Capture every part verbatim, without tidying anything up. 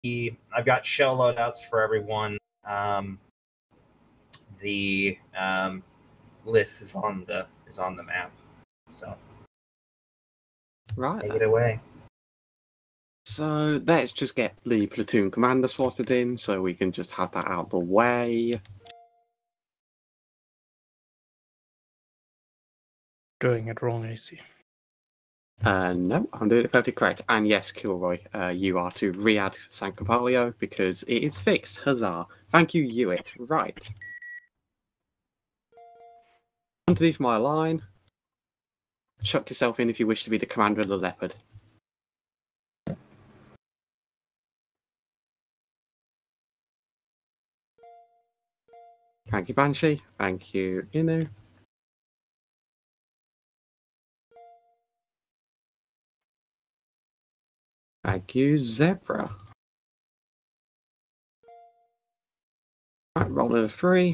the I've got shell loadouts for everyone. Um, the um, list is on the is on the map. So right. Take it away. So let's just get the platoon commander slotted in, so we can just have that out the way. Doing it wrong, I see. Uh, no, I'm doing it perfectly correct. And yes, Kilroy, uh, you are to re-add San Capalio because it is fixed. Huzzah! Thank you, Hewitt. Right. Underneath my line, chuck yourself in if you wish to be the commander of the Leopard. Thank you, Banshee. Thank you, Inu. Thank you, Zebra. Right, rolling a three.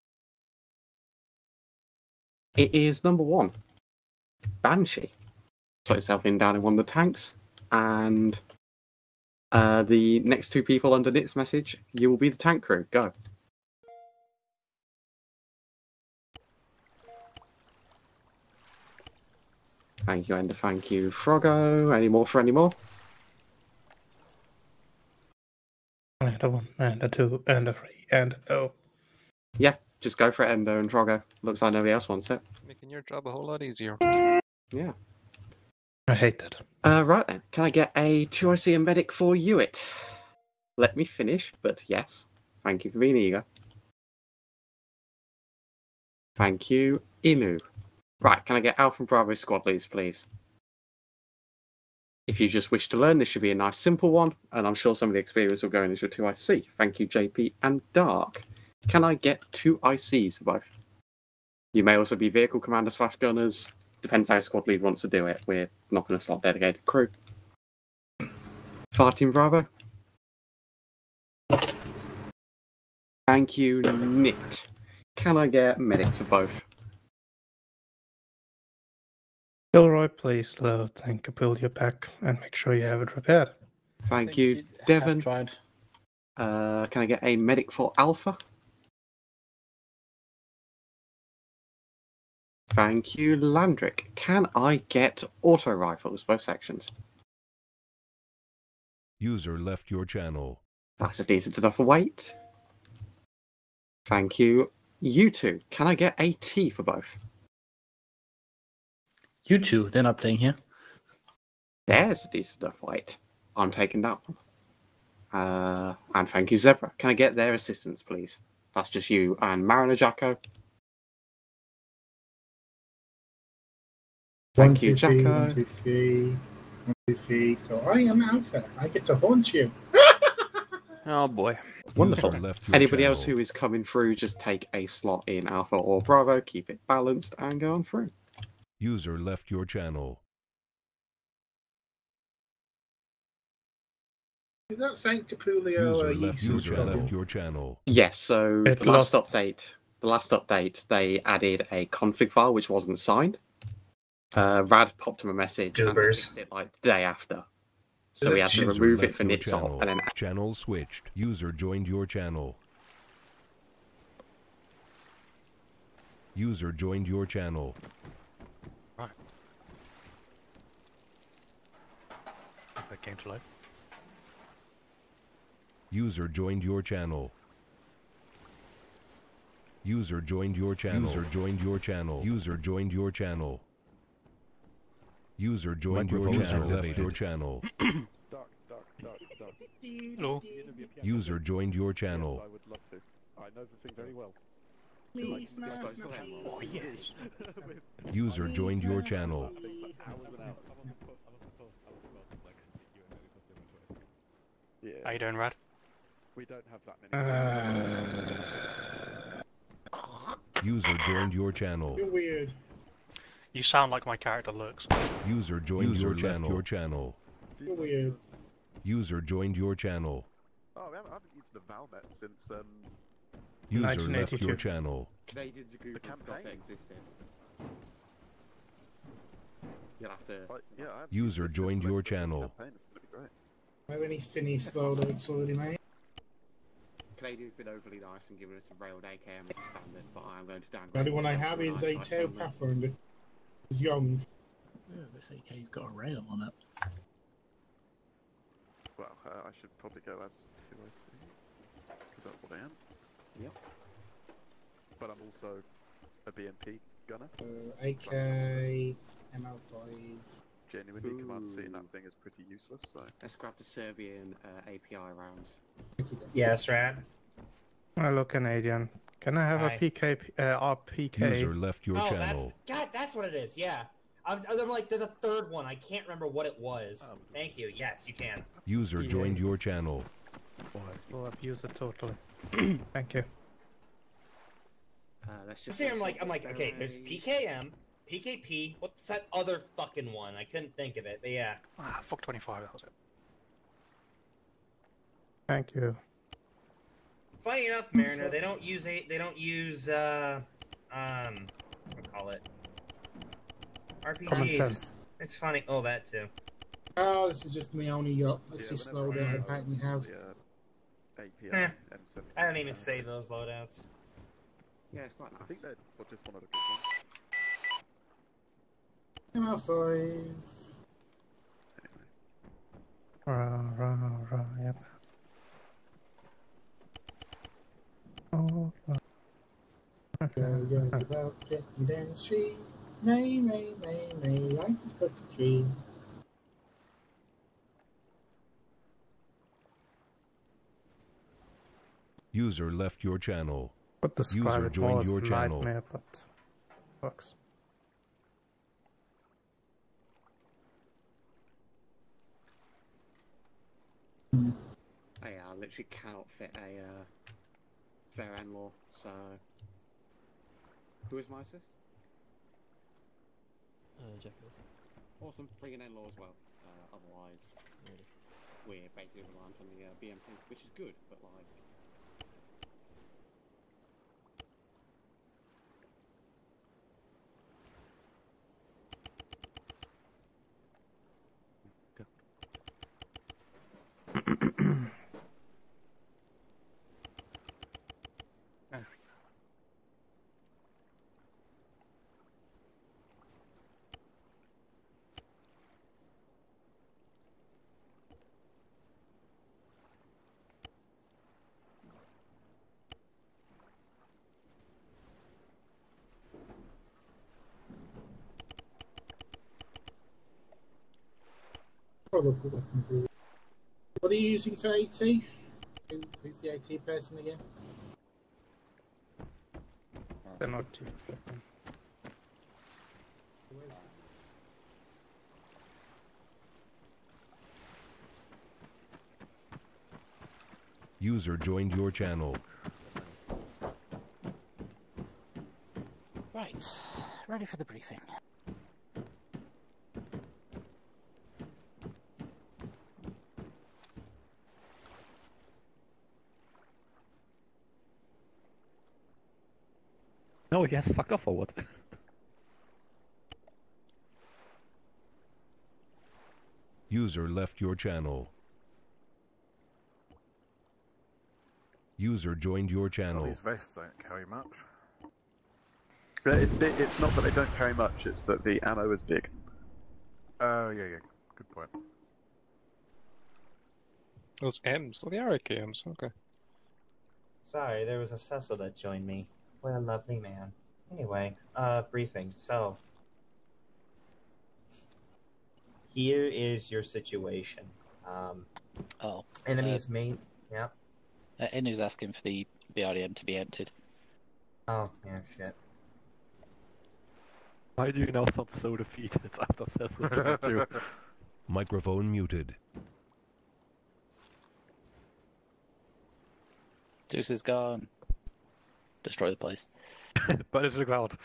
It is number one, Banshee. Slot yourself in down in one of the tanks, and uh, the next two people under Nit's message, you will be the tank crew. Go. Thank you, Ender. Thank you, Froggo. Any more for any more? And a one, and a two, and a three, and oh. Yeah, just go for it, Ender and Froggo. Looks like nobody else wants it. Making your job a whole lot easier. Yeah. I hate that. Uh, right then. Can I get a two I C and medic for Hewitt? Let me finish, but yes. Thank you for being eager. Thank you, Inu. Right, can I get Alpha and Bravo squad leads, please? If you just wish to learn, this should be a nice simple one, and I'm sure some of the experience will go into your two I C. Thank you, J P and Dark. Can I get two I Cs for both? You may also be vehicle commander slash gunners. Depends how squad lead wants to do it. We're not going to slot dedicated crew. Fire Team Bravo. Thank you, Nit. Can I get medics for both? Kilroy, please load and pull your pack and make sure you have it repaired. Thank you, Devon. Tried. Uh, can I get a medic for Alpha? Thank you, Landrick. Can I get auto rifles, both sections? User left your channel. That's a decent enough weight. Thank you. You two, can I get a T for both? You two, they're not playing here. There's a decent enough weight. I'm taking that one. Uh, and thank you, Zebra. Can I get their assistance, please? That's just you and Mariner Jacko. Thank One, you, two, three, Jacko. one, two, three, one, two, three. So I am Alpha. I get to haunt you. Oh boy. Wonderful. User left your Anybody else channel. who is coming through, just take a slot in Alpha or Bravo, keep it balanced, and go on through. User left your channel. Is that Saint Capulio User uh, left, Yeast user trouble? left your channel. Yes, so It the last lost- update, the last update, they added a config file which wasn't signed. Uh, Rad popped him a message and they Goobers. fixed it like the day after. So we had to User remove it left for your Nit's channel. and then Channel switched. User joined your channel. User joined your channel. Right. That came to life. User joined your channel. User joined your channel. User joined your channel. User joined your channel. User joined your Microphone channel. Left activated. your channel. Dark, dark, dark, dark. Hello. User joined your channel. I would love to. I know the thing very well. Please, no, no. Oh yes. User joined your channel. Yeah, How you doing, Rad? we don't have that many. Uh, User joined your channel. You're weird. You sound like my character looks. User joined User your left channel. Your channel. You're weird. User joined your channel. Oh, I haven't, I haven't used the Valmet since um. User left nineteen eighty-two. your channel. Canadian Zagu The campaign. existed. You'll have to. I, yeah, I haven't User used this joined since your Legacy channel. campaign. This is gonna be great. Have any finished loadouts already, mate? Canadian's been overly nice and given us a railed A K M as standard, but I am going to downgrade. The only one I myself have to an is a eyesight tail somewhere. Pathfinder. It's young. Yeah, this A K's got a rail on it. Well, uh, I should probably go as two I C, because that's what I am. Yep. But I'm also a B M P gunner. Uh, A K, M L five. Genuinely, Command C in Ooh. that thing is pretty useless, so... Let's grab the Serbian uh, A P I rounds. Yes, Rat. Hello, Canadian. Can I have Hi. a P K, uh, R P K? User left your oh, channel. that's God. That's what it is. Yeah. I'm, I'm like, there's a third one. I can't remember what it was. Um, Thank you. Yes, you can. User Yeah. joined your channel. We'll abuse it totally. Thank you. Uh, let's just. See, I'm like, I'm like, okay. There's P K M, P K P. What's that other fucking one? I couldn't think of it. But yeah. Ah, fuck twenty-five, that was it. Thank you. Funny enough, Mariner, they don't use a, they don't use uh, um, what do we call it? R P Gs. Common sense. It's funny. Oh, that too. Oh, this is just my only yacht. Let's yeah, just whenever load I out go, I it's have. usually, uh, A P I, Eh, M seventy-two. I don't even save those loadouts. Yeah, it's quite nice. I think they're well, just one of the good ones. M L five. Anyway. Rah, rah, rah, yep. Oh, rah. Go, go, about getting down the street. May, may, may, may, life is but a dream. User left your channel. But the User squad joined was your a channel. nightmare, but fucks. Oh, yeah, I literally cannot fit a uh, fair in-law, so. Who is my assist? Uh, Jack Wilson. Awesome, bring an in-law as well. Uh, otherwise, Really. we're basically reliant on the uh, B M P, which is good, but like. Oh, look what weapons are. What are you using for AT? Who, who's the AT person again? They're not cheap. Where's... User joined your channel. Right, ready for the briefing. No, yes, fuck off or what? User left your channel. User joined your Well, channel. these vests don't carry much. But it's big, it's not that they don't carry much, it's that the ammo is big. Oh, yeah, yeah. Good point. Those M's, oh, they are A K Ms, okay. Sorry, there was a Cecil that joined me. What a lovely man. Anyway, uh, briefing. So, here is your situation. Um, Oh. enemies uh, main. Yeah. Uh, Inu's asking for the B R D M to be emptied. Oh, yeah, shit. Why do you now sound so defeated after Cecil joined you? Microphone muted. Deuce is gone. Destroy the place. Burn it to the ground.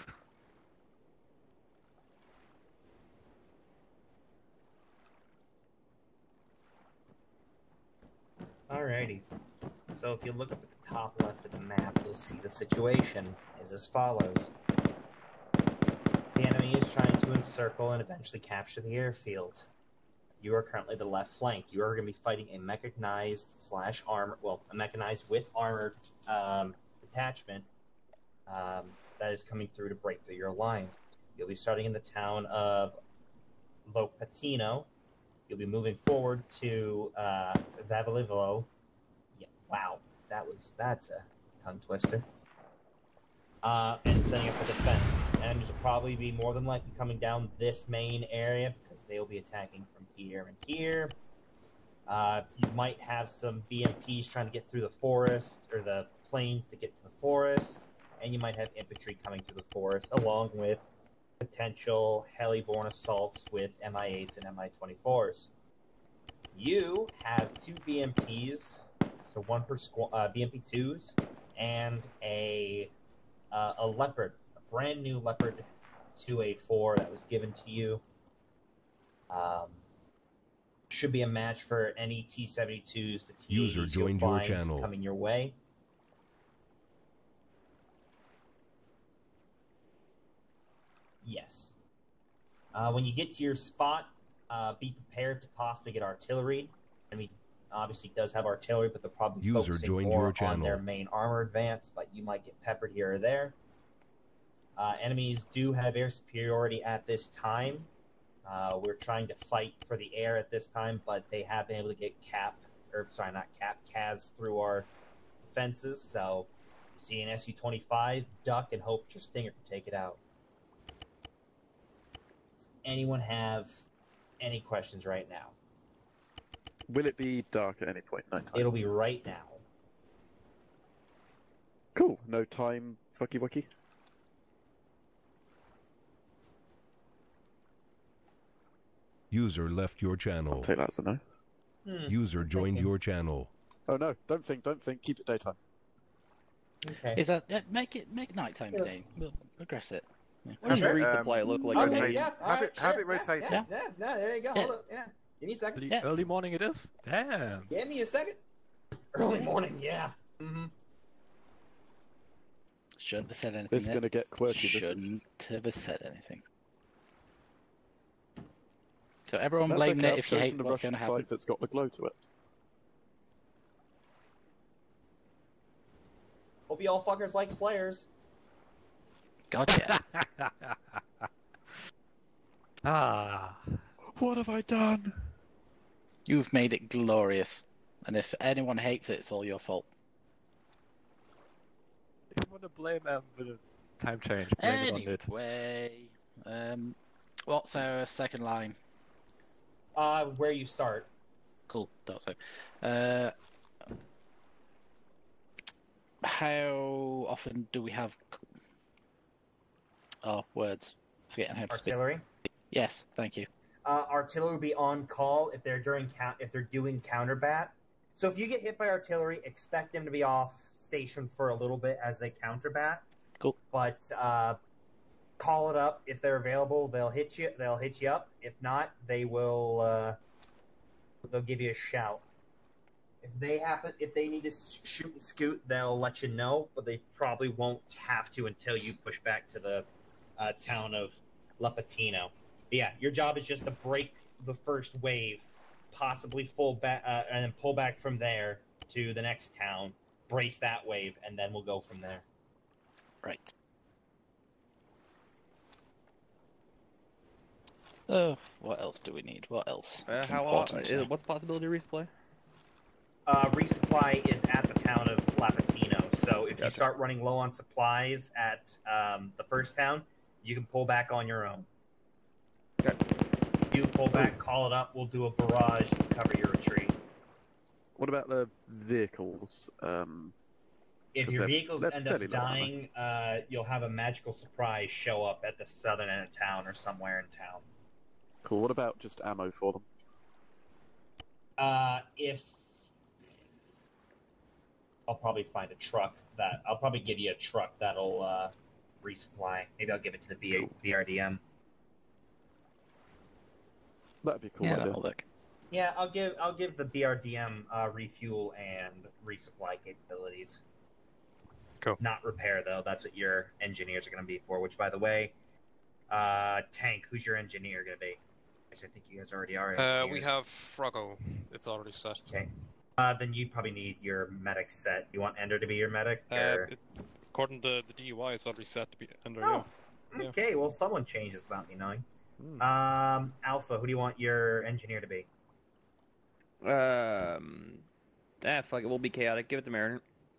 Alrighty. So if you look up at the top left of the map, you'll see the situation is as follows. The enemy is trying to encircle and eventually capture the airfield. you are currently the left flank. You are going to be fighting a mechanized slash armor, well, a mechanized with armored um, detachment um, that is coming through to break through your line. You'll be starting in the town of Lopatino. You'll be moving forward to uh, Vavalivo. Yeah, wow, that was that's a tongue twister. Uh, and setting up a defense. Enemies will probably be more than likely coming down this main area because they will be attacking from here and here. Uh, you might have some B M Ps trying to get through the forest or the plains to get to the forest, and you might have infantry coming through the forest along with potential heli-borne assaults with M I eights and M I twenty-fours. You have two B M Ps, so one per squad, uh, B M P twos, and a uh, a Leopard, a brand new Leopard two A four that was given to you. Um, should be a match for any T seventy-twos, the T eighties User joined you'll your find channel. coming your way. Yes. Uh, when you get to your spot, uh, be prepared to possibly get artillery. I mean, obviously it does have artillery, but they're probably User focusing joined more your channel. on their main armor advance, but you might get peppered here or there. Uh, enemies do have air superiority at this time. Uh, we're trying to fight for the air at this time, but they have been able to get cap, or sorry, not cap, C A S through our defenses. So, see an S U twenty-five, duck, and hope your Stinger can take it out. Does anyone have any questions right now? Will it be dark at any point? Nighttime. It'll be right now. Cool. No time. Fucky wucky. User left your channel. I'll take that as a no. Hmm, User joined thinking. your channel. Oh no! Don't think. Don't think. Keep it daytime. Okay. Is that yeah, make it make nighttime Yes. game? We'll progress it. Yeah. Have Sure. the resupply Um, look like okay, a rotate. yeah, Have alright, it- have sure, it rotated. Yeah, yeah, yeah, there you go. Yeah. Hold up. Yeah. Give me a second. Early, Yeah. early morning it is? Damn. Give me a second. Early morning, yeah. Mm-hmm. Shouldn't have said anything. This is there. going to get quirky. This is- Shouldn't have said anything. So everyone That's blaming okay, it if you I've hate chosen the what's going Russian to happen. side that's got the glow to it. Hope you all fuckers like flares. Gotcha. Ah. What have I done? You've made it glorious. And if anyone hates it, it's all your fault. If you want to blame them for the time change, blame it on it. Anyway, um, what's our second line? Uh, where you start. Cool, thought so. Uh, how often do we have? Oh, words. Forgetting how to speak. Artillery. Yes, thank you. Uh, artillery will be on call if they're during count if they're doing counterbat. So if you get hit by artillery, expect them to be off station for a little bit as they counterbat. Cool. But uh, call it up if they're available. They'll hit you. They'll hit you up. If not, they will. Uh, they'll give you a shout. If they happen, if they need to shoot and scoot, they'll let you know. But they probably won't have to until you push back to the uh, town of Lopatino. Yeah, your job is just to break the first wave, possibly full back, uh, and then pull back from there to the next town, brace that wave, and then we'll go from there. Right. Oh, what else do we need? What else? Uh, It's how important to uh, know. what's the possibility of resupply? Uh, resupply is at the town of Lapatino, so if you Gotcha. start running low on supplies at um, the first town, you can pull back on your own. Okay. You pull back, call it up, we'll do a barrage to cover your retreat. What about the vehicles? Um, If 'Cause your they're- vehicles they're end up fairly low, aren't they? dying, uh, you'll have a magical surprise show up at the southern end of town or somewhere in town. cool. What about just ammo for them? Uh, if I'll probably find a truck that I'll probably give you a truck that'll uh, resupply. Maybe I'll give it to the B- Cool. B R D M. That'd be a cool Yeah, idea. that'll work. Yeah, I'll give I'll give the B R D M uh, refuel and resupply capabilities. Cool. Not repair though. That's what your engineers are going to be for. Which, by the way, uh, Tank, who's your engineer going to be? I think you guys already are. Uh, engineers. we have Froggo. It's already set. Okay. Uh, then you probably need your medic set. You want Ender to be your medic? Uh, Or... it, according to the D U I, it's already set to be Ender. Oh, yeah. okay. Well, someone changes without me knowing. Hmm. Um, Alpha, who do you want your engineer to be? Um, ah, fuck it. We'll be chaotic. Give it to Mariner.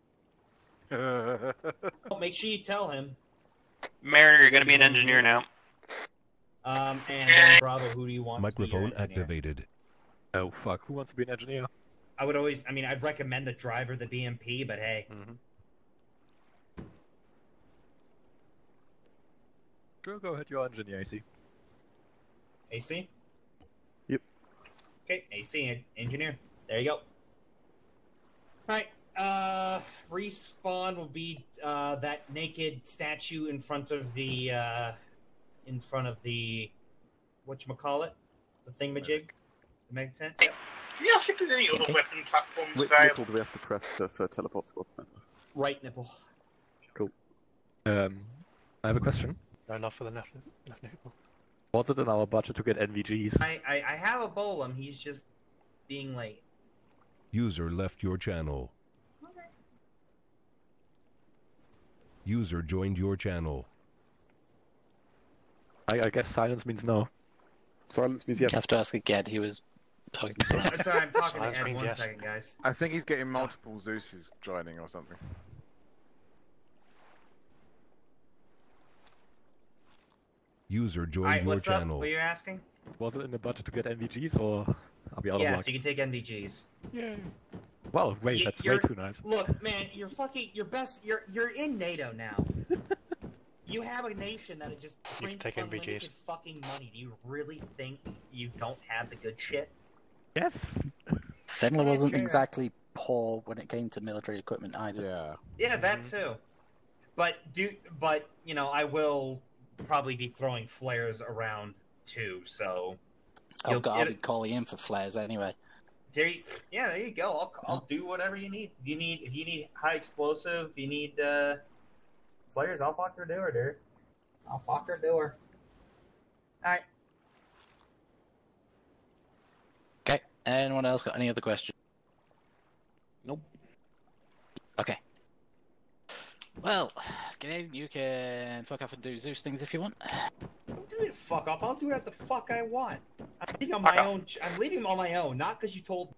Well, make sure you tell him. Mariner, you're gonna be an engineer now. Um, and then Bravo, who do you want? Microphone to be your engineer? activated. Oh fuck! Who wants to be an engineer? I would always. I mean, I'd recommend the driver, the B M P, but hey. Mm-hmm. Go, go ahead, you're engineer, A C. A C. Yep. Okay, A C en- engineer. There you go. All right. Uh, respawn will be uh that naked statue in front of the uh in front of the whatchamacallit? The thingamajig? The mega tent? Can you ask if there's any other weapon platforms Which available? nipple do we have to press to, for teleport squad? Right nipple. Cool. Um, I have a question. No, not for the left, left nipple. Was it in our budget to get N V Gs? I, I, I have a Golem, he's just being late. User left your channel. User joined your channel. I, I guess silence means no. Silence means yes. You have to ask again. He was talking to someone else. Sorry, I'm talking to Silence Ed. means One yes. second, guys. I think he's getting multiple Zeuses joining or something. User joined Alright, your what's up? channel. What are you asking? Was it in the budget to get N V Gs, or are we out Yeah, of luck? so you can take N V Gs. Yay. Well, wait, You- that's way you're- too nice. Look, man, you're fucking, you're best, you're you're in NATO now. You have a nation that is just You can prints take N V Gs. unlimited fucking money. Do you really think you don't have the good shit? Yes. Finland wasn't Yeah. exactly poor when it came to military equipment either. Yeah. Yeah, that too. But do, but you know, I will probably be throwing flares around too. So, Oh you'll- god, I'll be it- calling in for flares anyway. there, you- yeah, there you go. I'll I'll do whatever you need. If you need if you need high explosive, if you need uh, flares, I'll fuck her do her, dude. I'll fuck her do her. All right. Okay. Anyone else got any other questions? Nope. Okay. Well, Grenade, you can fuck off and do Zeus things if you want. Don't do it. Fuck up. I'll do whatever the fuck I want. I'm leaving on my own. I'm leaving on my own, not because you told.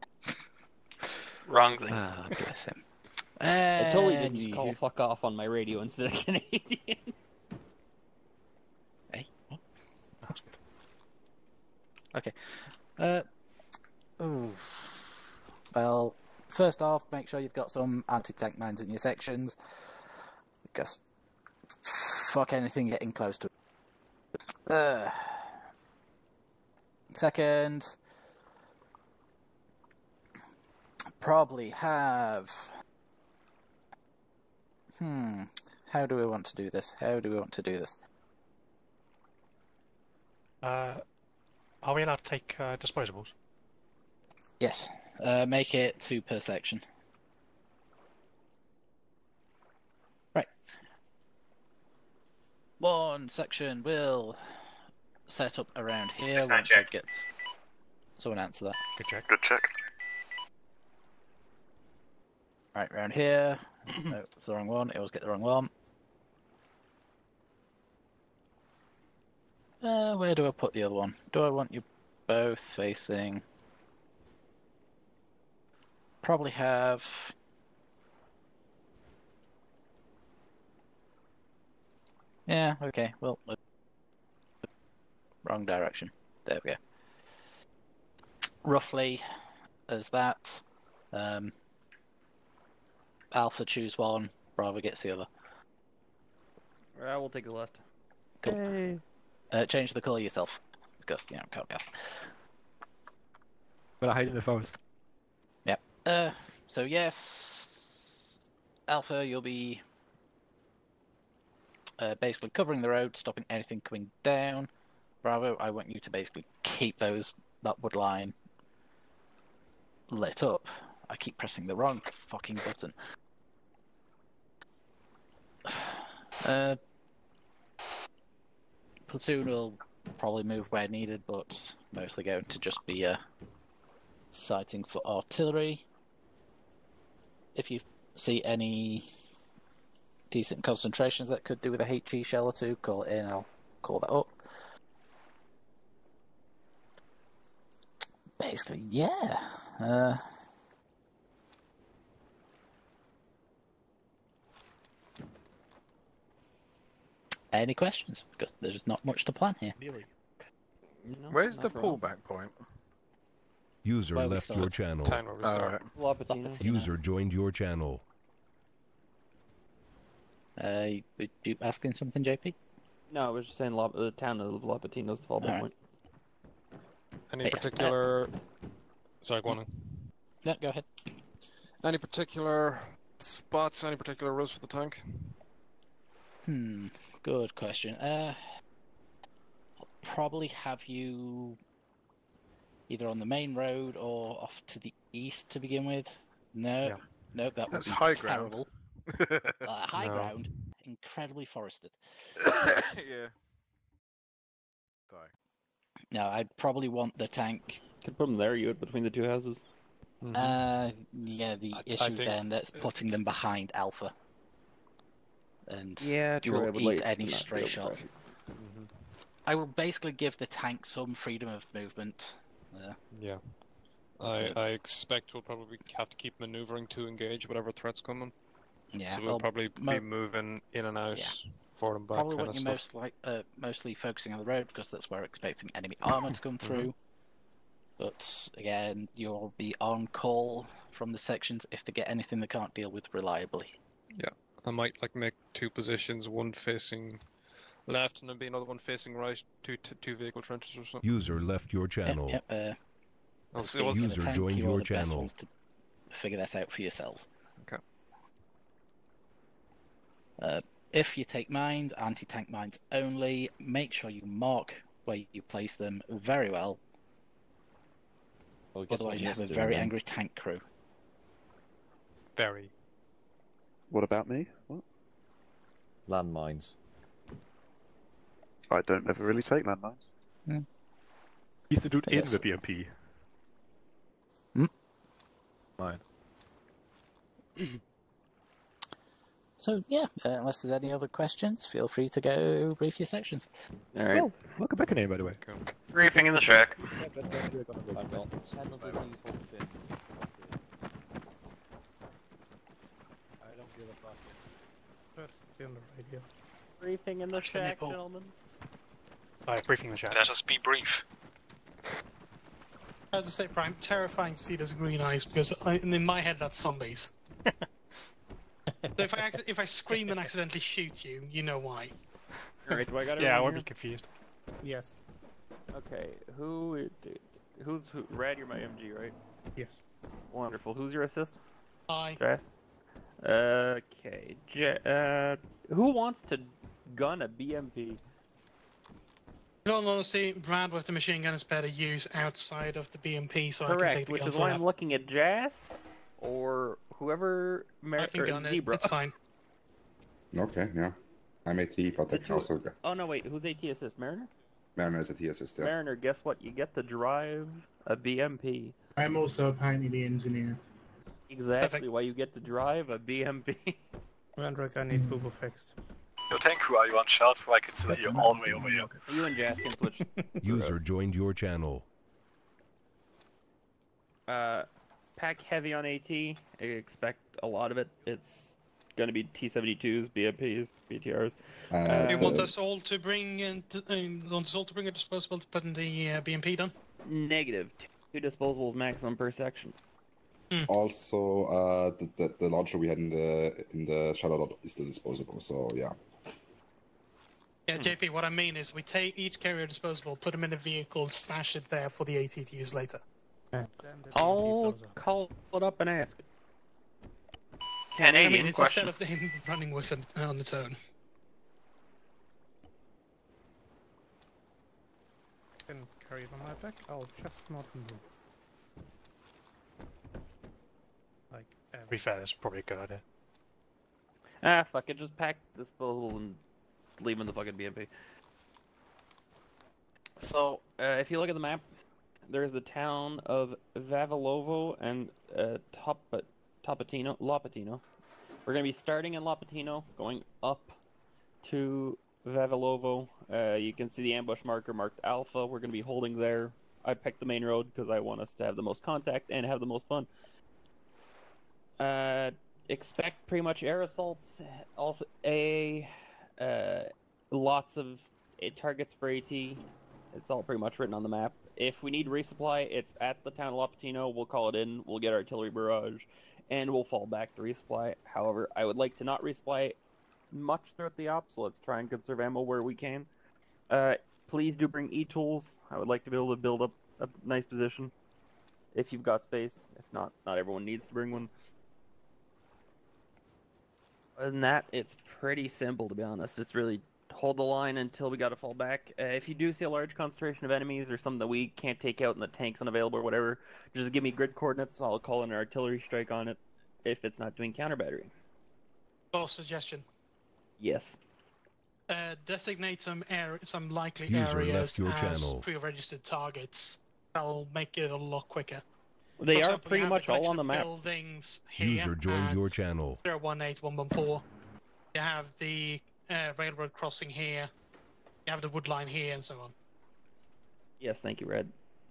Wrong thing. Ah, bless him. I totally did And just you- call fuck off on my radio instead of Canadian. Hey. Okay. Uh. Ooh. Well, first off, make sure you've got some anti-tank mines in your sections. Because fuck anything getting close to it. Uh. Second, probably have. Hmm. How do we want to do this? How do we want to do this? Uh, are we allowed to take uh, disposables? Yes. Uh, make it two per section. Right. One section will set up around here. Six, nine, once check. it gets. Someone answer that. Good check. Good check. Right, around here. No, it's the wrong one. I always get the wrong one. Uh, where do I put the other one? Do I want you both facing? Probably have. Yeah, okay, well. look. Wrong direction. There we go. Roughly as that. Um, Alpha choose one, Bravo gets the other. I will take the left. Cool. Hey. Uh, change the colour yourself, because, you know, can't be asked. But I hide in the forest. Yep. Uh, so yes, Alpha, you'll be uh, basically covering the road, stopping anything coming down. Bravo, I want you to basically keep those that wood line lit up. I keep pressing the wrong fucking button. Uh, Platoon will probably move where needed, but mostly going to just be a sighting for artillery. If you see any decent concentrations that could do with a H E shell or two, call it in, I'll call that up. Basically, yeah. Uh, any questions? Because there's not much to plan here. Really? No, Where's the not wrong. pullback point? User Where we left your start. channel. Time where we start. Lapatino. User joined your channel. Uh, you, you asking something, J P? No, I was just saying Lop- the town of Lapatino's the fallback Alright. point. Any Yes, uh, particular... Sorry, go on. No, go ahead. Any particular spots, any particular routes for the tank? Hmm, good question. Uh, I'll probably have you either on the main road or off to the east to begin with. No, Yeah. no, that would That's be high ground. terrible. uh, high No. ground, incredibly forested. Yeah. Die. No, I'd probably want the tank. Could put them there, you would, between the two houses. Mhm. Uh, yeah, the I- I issue think- then that's putting them behind Alpha. And Yeah, you true, I will would eat like any to not stray deal with shots. traffic. Mhm. I will basically give the tank some freedom of movement. Uh, Yeah. That's I, it. I expect we'll probably have to keep maneuvering to engage whatever threat's coming. yeah, so we'll well, probably mo- be moving in and out, Yeah. forward and back probably kind what of you're stuff. most like, uh, mostly focusing on the road because that's where we're expecting enemy armor to come through. But again, you'll be on call from the sections if they get anything they can't deal with reliably. I might like make two positions, one facing left and then be another one facing right, two t- two vehicle trenches or something. User left your channel. Yep, yep, uh, I'll see being what's in User the tank, joined you're all your the best channel. ones to figure that out for yourselves. Okay. Uh, if you take mines, anti-tank mines only, make sure you mark where you place them very well. Well, I guess Otherwise, I'm you have a listed very then. angry tank crew. Very. What about me? What? Landmines. I don't ever really take landmines. Used to do it in Yes. the B M P. Hmm? Mine. So yeah, uh, unless there's any other questions, feel free to go brief your sections. Alright. Oh, welcome back, name by the way. Briefing in the shack. I don't give a fuck. First, it's on the radio. Briefing in the Watch the shack, nipple. gentlemen. Alright, briefing the shack. Let us be brief. I have to say, Prime, terrifying to see those green eyes because I, in my head that's zombies. So if I acc- if I scream and accidentally shoot you, you know why. Alright, do I got it? Yeah, I won't be confused. Yes. Okay, who... Who's... Who, Rad, you're my M G, right? Yes. Wonderful. Who's your assist? Hi. Jess? Okay. Je- uh, who wants to gun a B M P? In all honesty, Brad with the machine gun is better used outside of the B M P, so I can take Correct, the which gun is for why that. I'm looking at Jazz or whoever Mer- I can or gun it. Zebra. It's fine. Okay, yeah. I'm AT, but I The can two- also get Oh no, wait, who's AT assist? Mariner? Mariner as a T assist. Yeah. Mariner, guess what? You get to drive a B M P. I'm also apparently the engineer. Exactly why you get to drive a B M P. Randrick, I need Boobo fixed. Yo, tank crew, are you on shout? For I can see you all the way over here. You and Jazz can switch. User joined your channel. Uh, pack heavy on AT. I expect a lot of it. It's going to be T seventy-twos, B M Ps, B T Rs. Uh, Do you want us all to bring uh, d- uh, want us all to bring a disposable to put in the uh, B M P done? Negative. Two disposables maximum per section. Also, uh, the, the the launcher we had in the in the shadow lot is still disposable. So yeah. Yeah, J P, what I mean is we take each carrier disposable, put them in a vehicle, stash it there for the AT to use later. I'll call it up and ask. I mean, Canadian it's question. instead of him running with it on its own. Can carry it on my back. I'll just not move. Like, um, ever. Be fair, that's probably a good idea. Ah, fuck it. Just pack disposables and leave them in the fucking B M P. So, uh, if you look at the map, there's the town of Vavilovo and uh, Top Topatino, Lopatino. We're going to be starting in Lopatino, going up to Vavilovo. Uh, you can see the ambush marker marked Alpha. We're going to be holding there. I picked the main road because I want us to have the most contact and have the most fun. Uh, expect pretty much air assaults. Also, a uh, lots of uh, targets for AT. It's all pretty much written on the map. If we need resupply, it's at the town of Lopatino. We'll call it in. We'll get artillery barrage, and we'll fall back to resupply. However, I would like to not resupply much throughout the op, so let's try and conserve ammo where we can. Uh, please do bring e-tools. I would like to be able to build up a nice position if you've got space. If not, not everyone needs to bring one. Other than that, it's pretty simple, to be honest. It's really hold the line until we got to fall back. Uh, if you do see a large concentration of enemies or something that we can't take out and the tank's unavailable or whatever, just give me grid coordinates. I'll call in an artillery strike on it if it's not doing counter battery. Well, suggestion. Yes. Uh, designate some air, some likely User areas left your as channel. pre-registered targets. That'll make it a lot quicker. They For are example, pretty you have much the all on the collection map. of Buildings here User joined at your channel. zero one eight one one four. You have the uh, railroad crossing here. You have the wood line here, and so on. Yes, thank you, Red.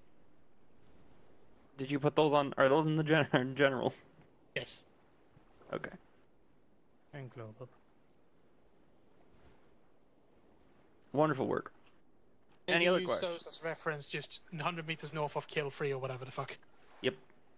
Did you put those on? Are those in the gen in general? Yes. Okay. And global. Wonderful work. And Any you other use questions? those as reference just one hundred meters north of Kill Free or whatever the fuck. Yep.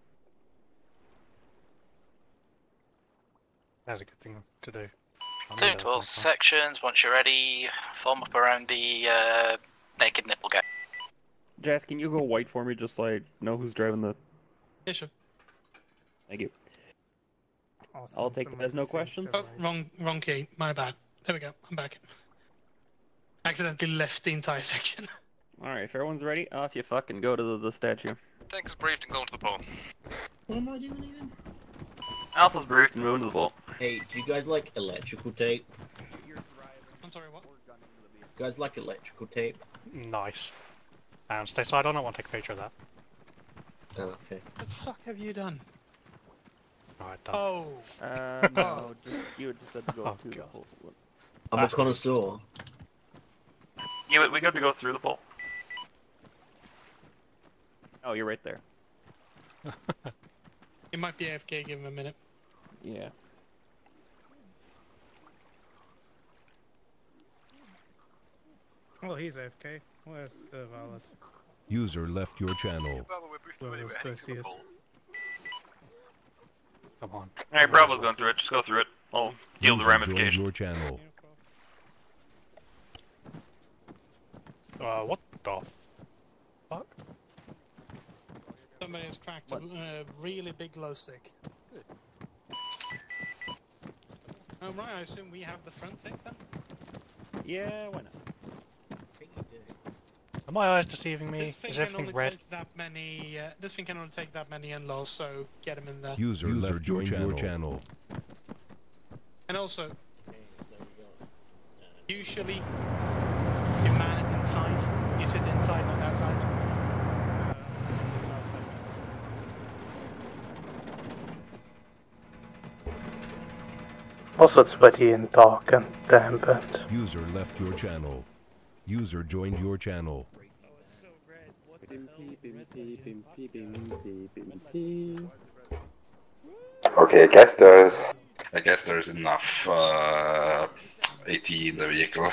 That's a good thing to do. I'm Doing gonna to all find some. sections. Once you're ready, form up around the uh, naked nipple gap. Jazz, can you go white for me just so I know who's driving the... Yeah, sure. Thank you. Awesome. I'll take Someone there's no changed questions. their Oh, mind. wrong, wrong key. My bad. There we go. I'm back. Accidentally left the entire section. Alright, if everyone's ready, off you fucking go to the, the statue. Tank is briefed and going to the pole. What am I doing even? Alpha's briefed and moving to the vault. Hey, do you guys like electrical tape? I'm sorry, what? You guys like electrical tape? Nice. Um, stay side on. I want to take a picture of that. Oh, okay. What the fuck have you done? Alright, done. Oh. Uh, no, just, you just had to go Oh, to the God. pole. I'm a connoisseur. Yeah, we got to go through the pole. Oh, you're right there. He might be A F K, give him a minute. Yeah. Oh, he's A F K. Where's uh, Valid? User left your channel. Where was Xerxes? Come on. Alright, Bravo's going through it. Just go through it. I'll deal with the User joined ramifications. your channel. Uh, what the fuck? Somebody has cracked a uh, really big glow stick. Oh right, I assume we have the front thing then? Yeah, why not? Are my eyes deceiving me? This thing Is can everything only red? take that many. Uh, this thing can only take that many unloads, so get him in there. User, User left your joined channel. your channel. And also, usually you man it inside. You sit inside, not outside. Also, it's sweaty and dark and damp and... User left your channel. User joined your channel. Okay, I guess there's. I guess there's enough uh, AT in the vehicle.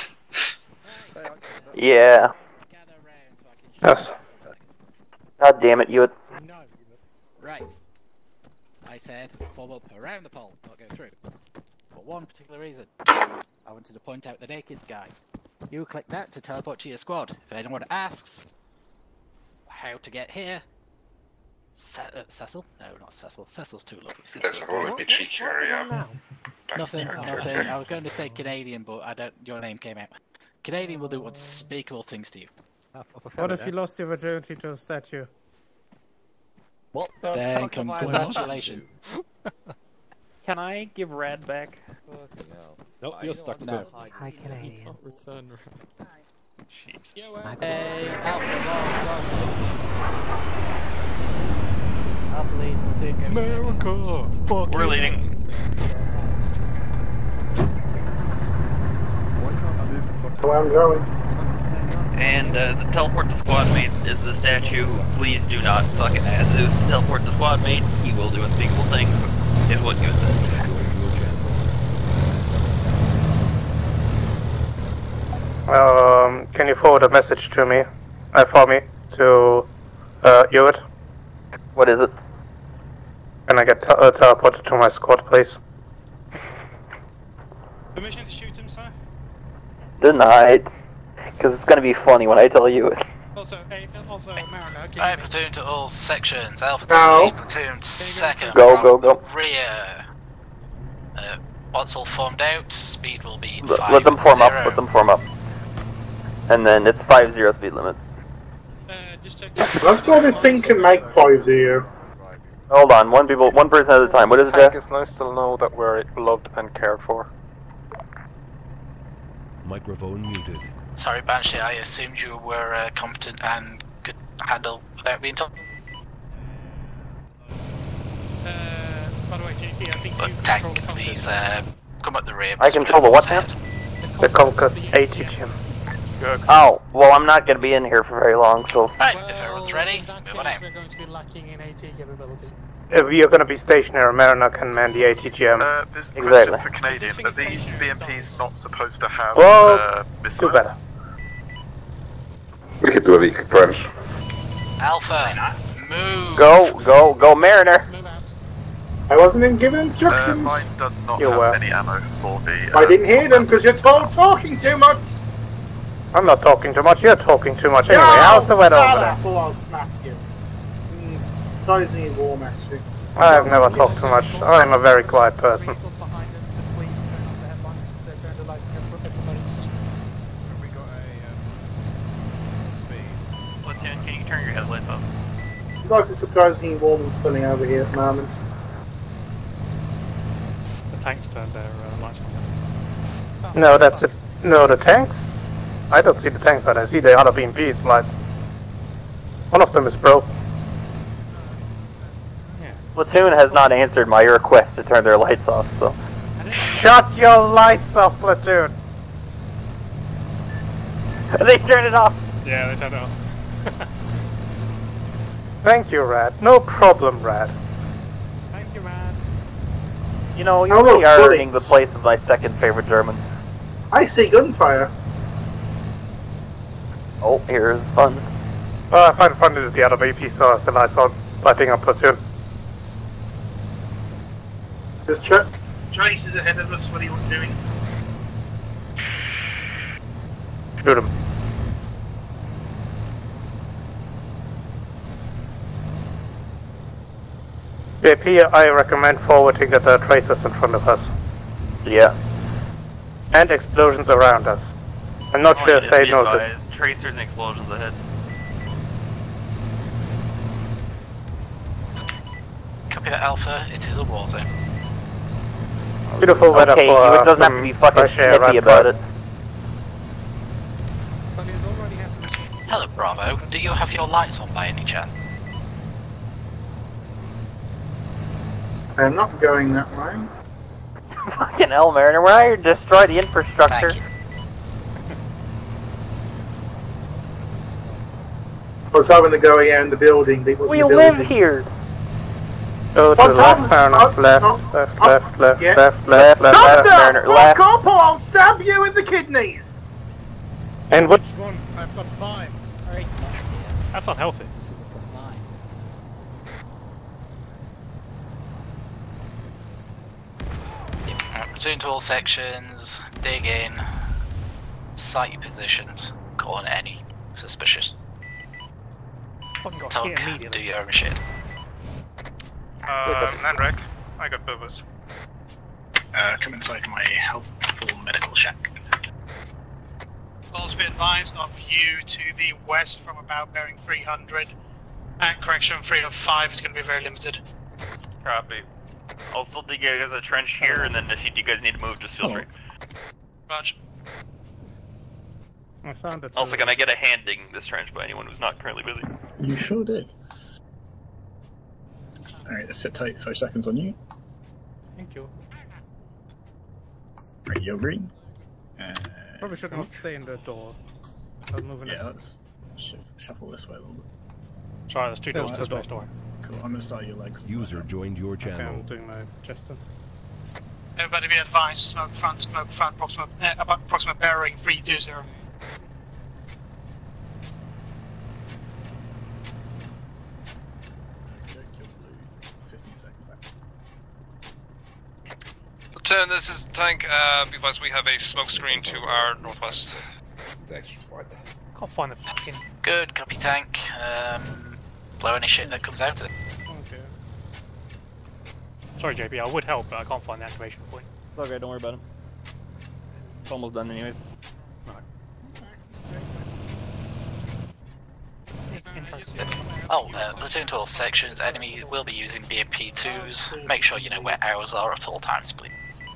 Yeah. Yes. God damn it, you would... Right. I said form up around the pole, not go through. For one particular reason. I wanted to point out the naked guy. You click that to teleport to your squad. If anyone asks how to get here, Ce uh, Cecil? No, not Cecil. Cecil's too lovely. Cecil. There's a whole bit cheeky area. Nothing, nothing. I was going to say Canadian, but I don't. Your name came out. Canadian will do unspeakable things to you. What if you lost your virginity to a statue? What the Then fuck am I congratulations. Can I give Rad back? Fucking hell. Nope, Uh, you're you know stuck what, No. still. hide Hi, it. Canadian. Return. Jeez. Hey, Alpha, Alpha lead, platoon. America! We're leading. Where I'm going. And uh, the teleport to squad mate is the statue. Please do not suck it as is. Teleport to squad mate. He will do unspeakable things. Is what you said. Um, can you forward a message to me, uh, for me, to uh, Hewitt? What is it? Can I get te uh, teleported to my squad, please? Permission to shoot him, sir? Denied. Because it's going to be funny when I tell you it. Also, hey, also, Mariner. Alright, platoon to all sections. Alpha No. to platoon second. Go, go, go. Rear. Uh, once all formed out, speed will be Let, five let them form zero. up, let them form up. And then it's five zero speed limit. Uh, just check. I'm sure this thing can make five zero. Hold on, one people, one person at a time. What is it, Jeff? It's nice to know that we're loved and cared for. Microphone muted. Sorry, Banshee, I assumed you were uh, competent and could handle without being told. Uh, by the way, J P, I think But you tank, control the compass. please uh, come up the rear. I control the what now? The Conquest eighty Gym. Oh, well, I'm not going to be in here for very long, so. Right, if everyone's ready, In that move case, on out. we're going to be lacking in AT capability. If you're going to be stationary, Mariner can man the AT G M. Uh, this Exactly. question for Canadian, are these B M Ps not supposed to have Well, uh, missiles? do better. We could do a weak French. Alpha, move! Go, go, go, Mariner! Move out. I wasn't even given Uh, instructions. mine does not You have were. any ammo for the... Uh, I didn't hear them because you're told talking too much. I'm not talking too much, you're talking too much anyway. How's the weather over there? Well, I'll smack you. Mm, surprisingly warm, actually. I've never talked too much. I'm a very quiet person. Vehicles behind them to please turn off the headlights. They're going to light us for everybody's. Platoon, can you turn your headlights off? It's like it's surprisingly warm and sunny over here at the moment. The tanks turned their uh, lights on. No, that's it. No, the tanks? I don't see the tanks that I see the other B M Ps lights. One of them is broken. Platoon has not answered my request to turn their lights off, so. Shut your lights off, Platoon! They turned it off! Yeah, they turned it off. Thank you, Rad. No problem, Rad. Thank you, man. You know, you Oh, really are bullets. earning the place of my second favorite German. I see gunfire. Oh, here's fun. Oh, I find it funny that the other B P saw us the lights on, lighting up Platoon. Just check. Trace is ahead of us, what are you doing? Shoot him. B P, I recommend forwarding that there are tracers in front of us. Yeah. And explosions around us. I'm not sure if they noticed. Tracers and explosions ahead. Copy that, Alpha. It is a war zone. Beautiful weather Okay, for you uh, doesn't have some to be fucking fresh air, snippy Rad about five. it. But it already happened. Hello, Bravo. Do you have your lights on by any chance? I'm not going that way. Fucking hell, Mariner, we're out here to destroy the infrastructure. Thank you. I was having to go around the building. It wasn't We the live building. here! Go to Oh, the left, Tom, Mariner. oh, Left, oh, left, oh, left, left, yeah. left, left, left, Stop left, that! Mariner. Fuck Left. up or I'll stab you in the kidneys! And which one? I've got five. Alright. That's unhealthy. This is the front line. Platoon to all sections. Dig in. Sight your positions. Call on any suspicious. Fucking got Talk. hit immediately. Do your own shit. Uh, Landrek, I got Bubba's. Uh, come inside my helpful medical shack. Balls be advised of you to the west from about bearing three hundred. And correction, three oh five is going to be very limited. Copy. I'll still dig you guys a trench here, and then if you guys need to move, just feel free. Roger. I found it. Also, can I get a handing this trench by anyone who's not currently busy? You sure did. Alright, sit tight five seconds on you. Thank you. Radio green. Uh, Probably should not stay in the door. I'll move in yeah, this. let's sh shuffle this way a little bit. Sorry, there's two doors to the This way. door. Cool, I'm gonna start your legs. User joined your Okay, channel. I'm doing my chest then. Everybody be advised, smoke front, smoke front, approximate, uh, about approximate bearing three two zero. Lieutenant, this is Tank. Uh, be advised, we have a smoke screen to our northwest. That's right. Can't find the fucking. Good, copy tank. Um, blow any shit that comes out of it. Okay. Sorry, J P, I would help, but I can't find the activation point. It's okay, don't worry about him. It's almost done anyways. Oh, uh, platoon to all sections. Enemy will be using B M P twos. Make sure you know where arrows are at all times, please.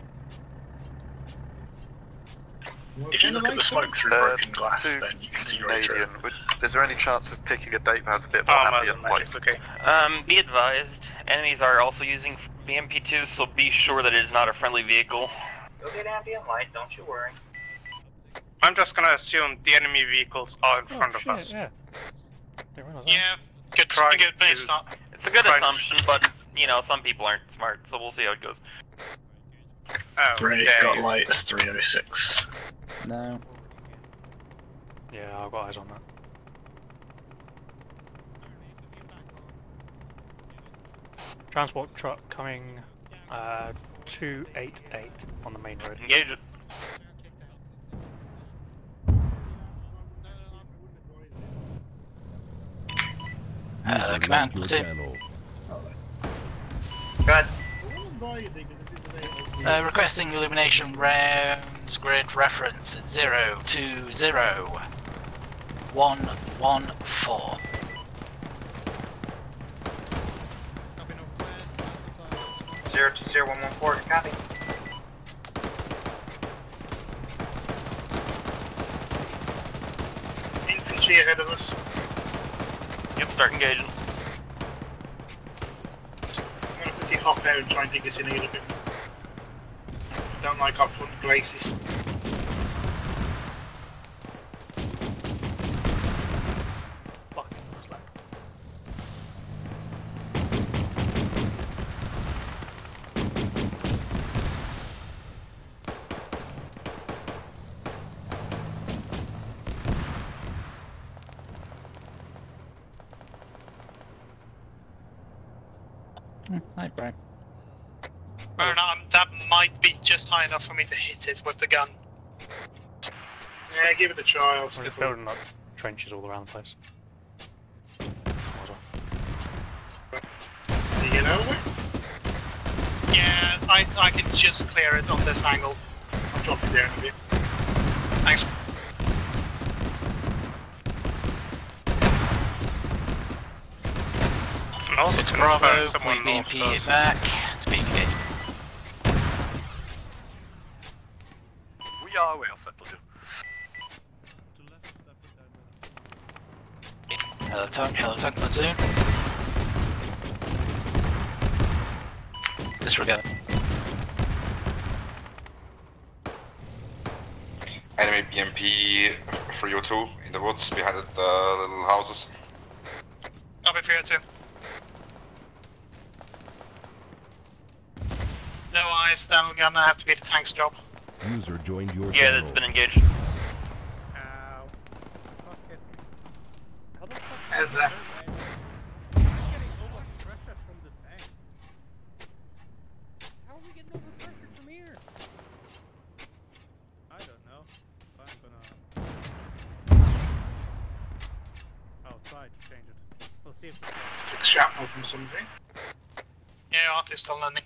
If you look at the smoke through broken glass, then you can see right through. Would, is there any chance of picking a date that has a bit Oh, more ambient light? Okay. Um, be advised, enemies are also using B M P twos, so be sure that it is not a friendly vehicle. You'll get ambient light, don't you worry. I'm just gonna assume the enemy vehicles are in front Oh, of shit, us. yeah. Yeah, good, Trying good base to- start. It's a good Fine. assumption, but, you know, some people aren't smart, so we'll see how it goes. Oh, Great, okay. got lights three oh six. No. Yeah, I've got eyes on that. Transport truck coming uh, two eight eight on the main road. Engage it. Uh, command platoon. Good. Uh, requesting illumination rounds, grid reference zero two zero one one four. Zero two zero one one four, copy. Infantry ahead of us. Yep, start engaging. I'm gonna quickly hop out and try and dig us in a little bit. Don't like our front glacis. Hi, Brian. I don't know, um, that might be just high enough for me to hit it with the gun. Yeah, give it a try. I'll We're just building up trenches all around the place. Can you get over? Yeah, I, I can just clear it on this angle. I'll drop it down a bit. Thanks. And also Six to Bravo, confirm someone point B M north P of us. back to be engaged. We are well settled. Hello, tank, hello, tank platoon. Disregard. Enemy B M P three oh two in the woods behind the uh, little houses. I'll be three oh two. No eyes, then we're gonna have to be the tank's job. User joined your Yeah, channel. that's been engaged. As that. How are we getting overpressure from here? I don't know. I'm gonna. I'll try to change it. We'll see if. Took shrapnel from somebody. Yeah, artist still landing.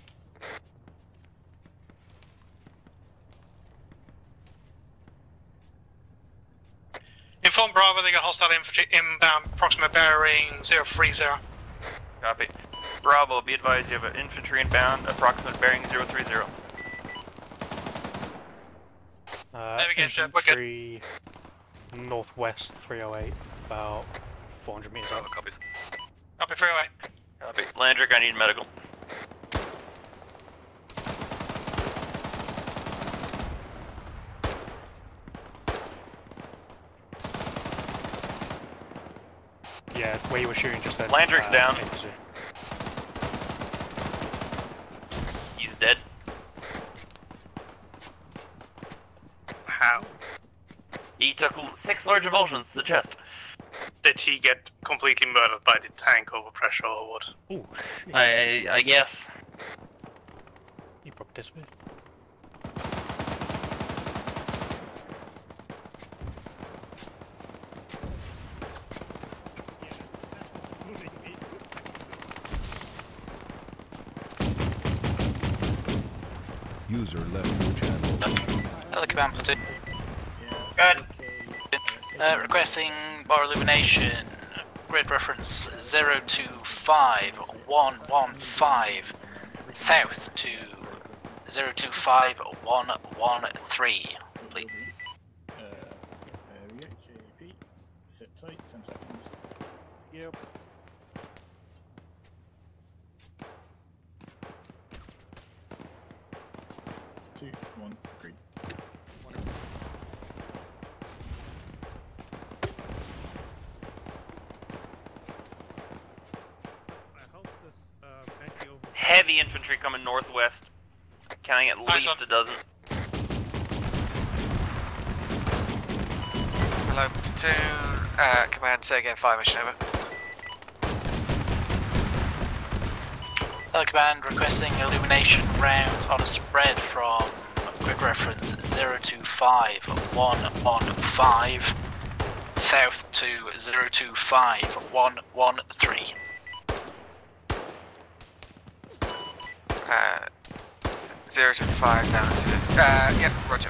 Inform Bravo, they got hostile infantry inbound, approximate bearing zero three zero. Copy. Bravo, be advised you have an infantry inbound, approximate bearing zero three zero. Uh, Navigation check, we're good. infantry northwest three oh eight, about four hundred meters out. Copies. Copy three oh eight. Copy. Landrick, I need medical. Yeah, where you were shooting just then. Landrick's uh, down. into- He's dead. How? He took six large avulsions to the chest. Did he get completely murdered by the tank overpressure or what? Ooh, I, I guess. You probably disappeared. User left your channel. Hello, Command Platoon. Good. Uh, requesting bar illumination. Grid reference zero two five one one five. South to zero two five one one three. Please. Uh, area, J P. Sit tight, ten seconds. Yep. Two, one, three. Heavy infantry coming northwest. Counting at least a dozen. Hello, platoon. Uh, command, say again, fire mission over. Hello, Command. Requesting illumination rounds on a spread from grid reference zero two five one one five. South to zero two five one one three. Uh, zero to five down to. Uh, yep, roger.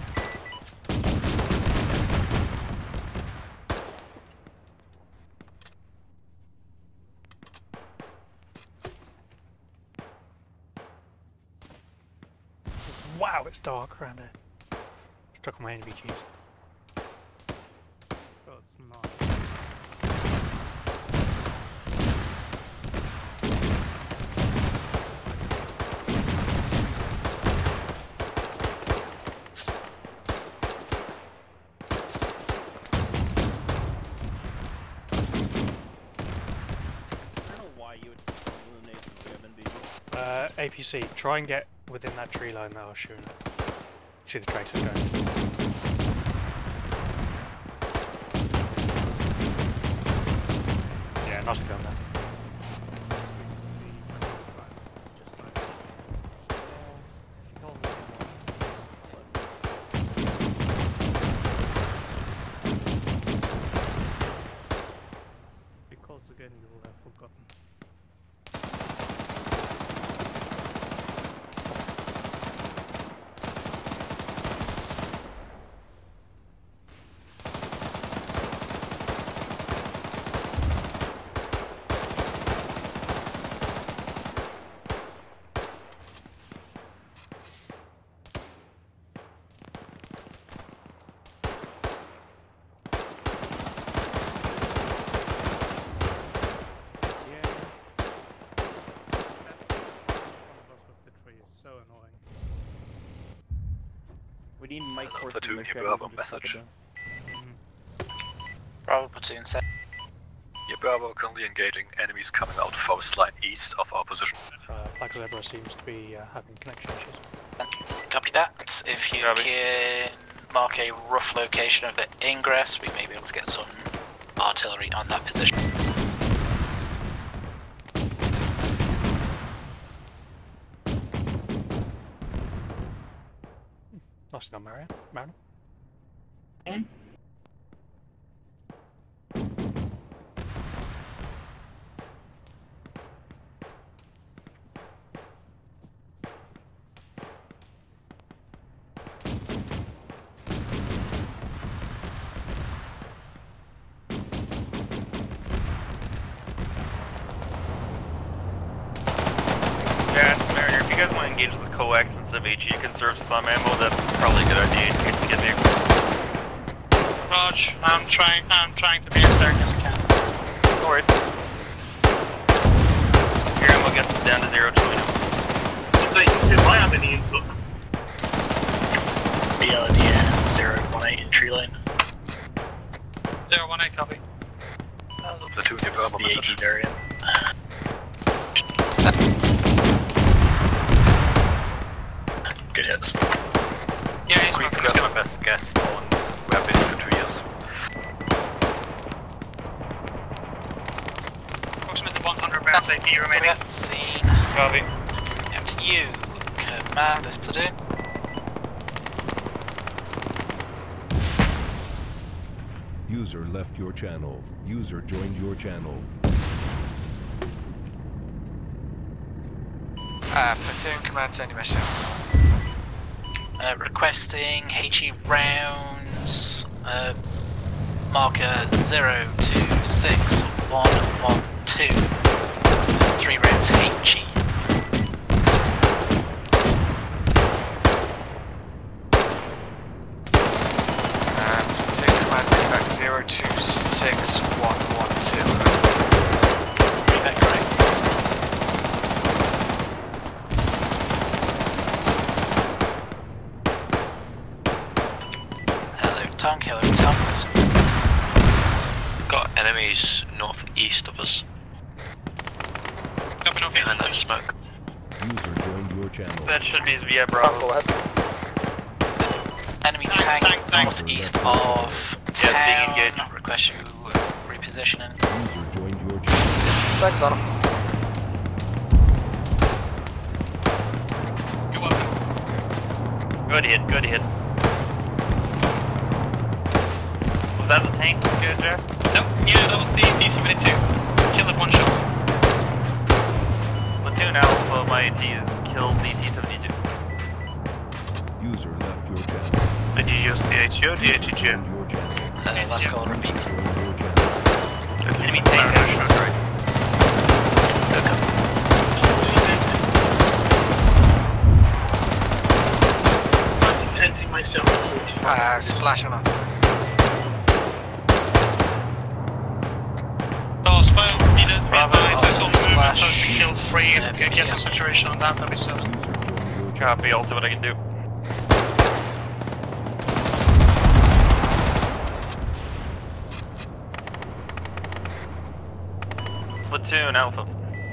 Wow, it's dark around here. Stuck on my N V Gs. Oh, it's not. Uh, A P C, try and get within that tree line that I was shooting at. See the tracers going. Yeah, nice gun there. Because again, you will have forgotten. We need Mike Hello, Force platoon, militia, you we Bravo can just suck message. it down. Bravo platoon set. Your Bravo currently engaging enemies coming out of forest line east of our position. Uh, Black Zebra seems to be uh, having connection issues. Copy that. If you can mark a rough location of the ingress, we may be able to get some artillery on that position. Nice gun, Mario. Mario. Yeah, Mariner, if you guys want to engage with the coax instead of HE, conserve some ammo, that's probably a good idea to get the vehicle. Raj, I'm trying. I'm trying to be as direct as I can. No worries. Here, and we'll get down to zero till we know. So you still might have any input. Be on the uh, zero one eight in tree lane. Zero one eight, copy. Platoon, your verbal message. Variant. Good hits. Yeah, he's Queen's got my best guess on where I've been for two years. Approximately one hundred rounds A P remaining. That scene. Copy. Up to you, command this platoon. User left your channel. User joined your channel. Uh, platoon command sending message. Uh, requesting H E rounds. Uh, marker zero two six one one two. Three rounds H E. zero two six one one two. Repeat correct. Hello, Tonk. Hello, Tonk. Got enemies northeast of us. Copy northeast. And that smoke. User joined your channel. That should be via Bravo. Enemy tank, tank, tank northeast of town. Yes, request you repositioning. User joined your channel. Thanks, Donald. You're welcome. Good hit, good hit. Was that the tank, guys there? Nope, yeah, that was the D C twenty-two. Kill it one shot. Platoon Alpha, my AT is killed D T seventy-two. User left your channel. Did you use the H U or the A T G? Uh, let's go repeat. Enemy tank. I'm intenting myself. Uh, splash on us. Boss, file, need to be advised, there's all movement, so kill free and get a situation on that, that'd be so. Copy, I'll see what I can do. Platoon Alpha.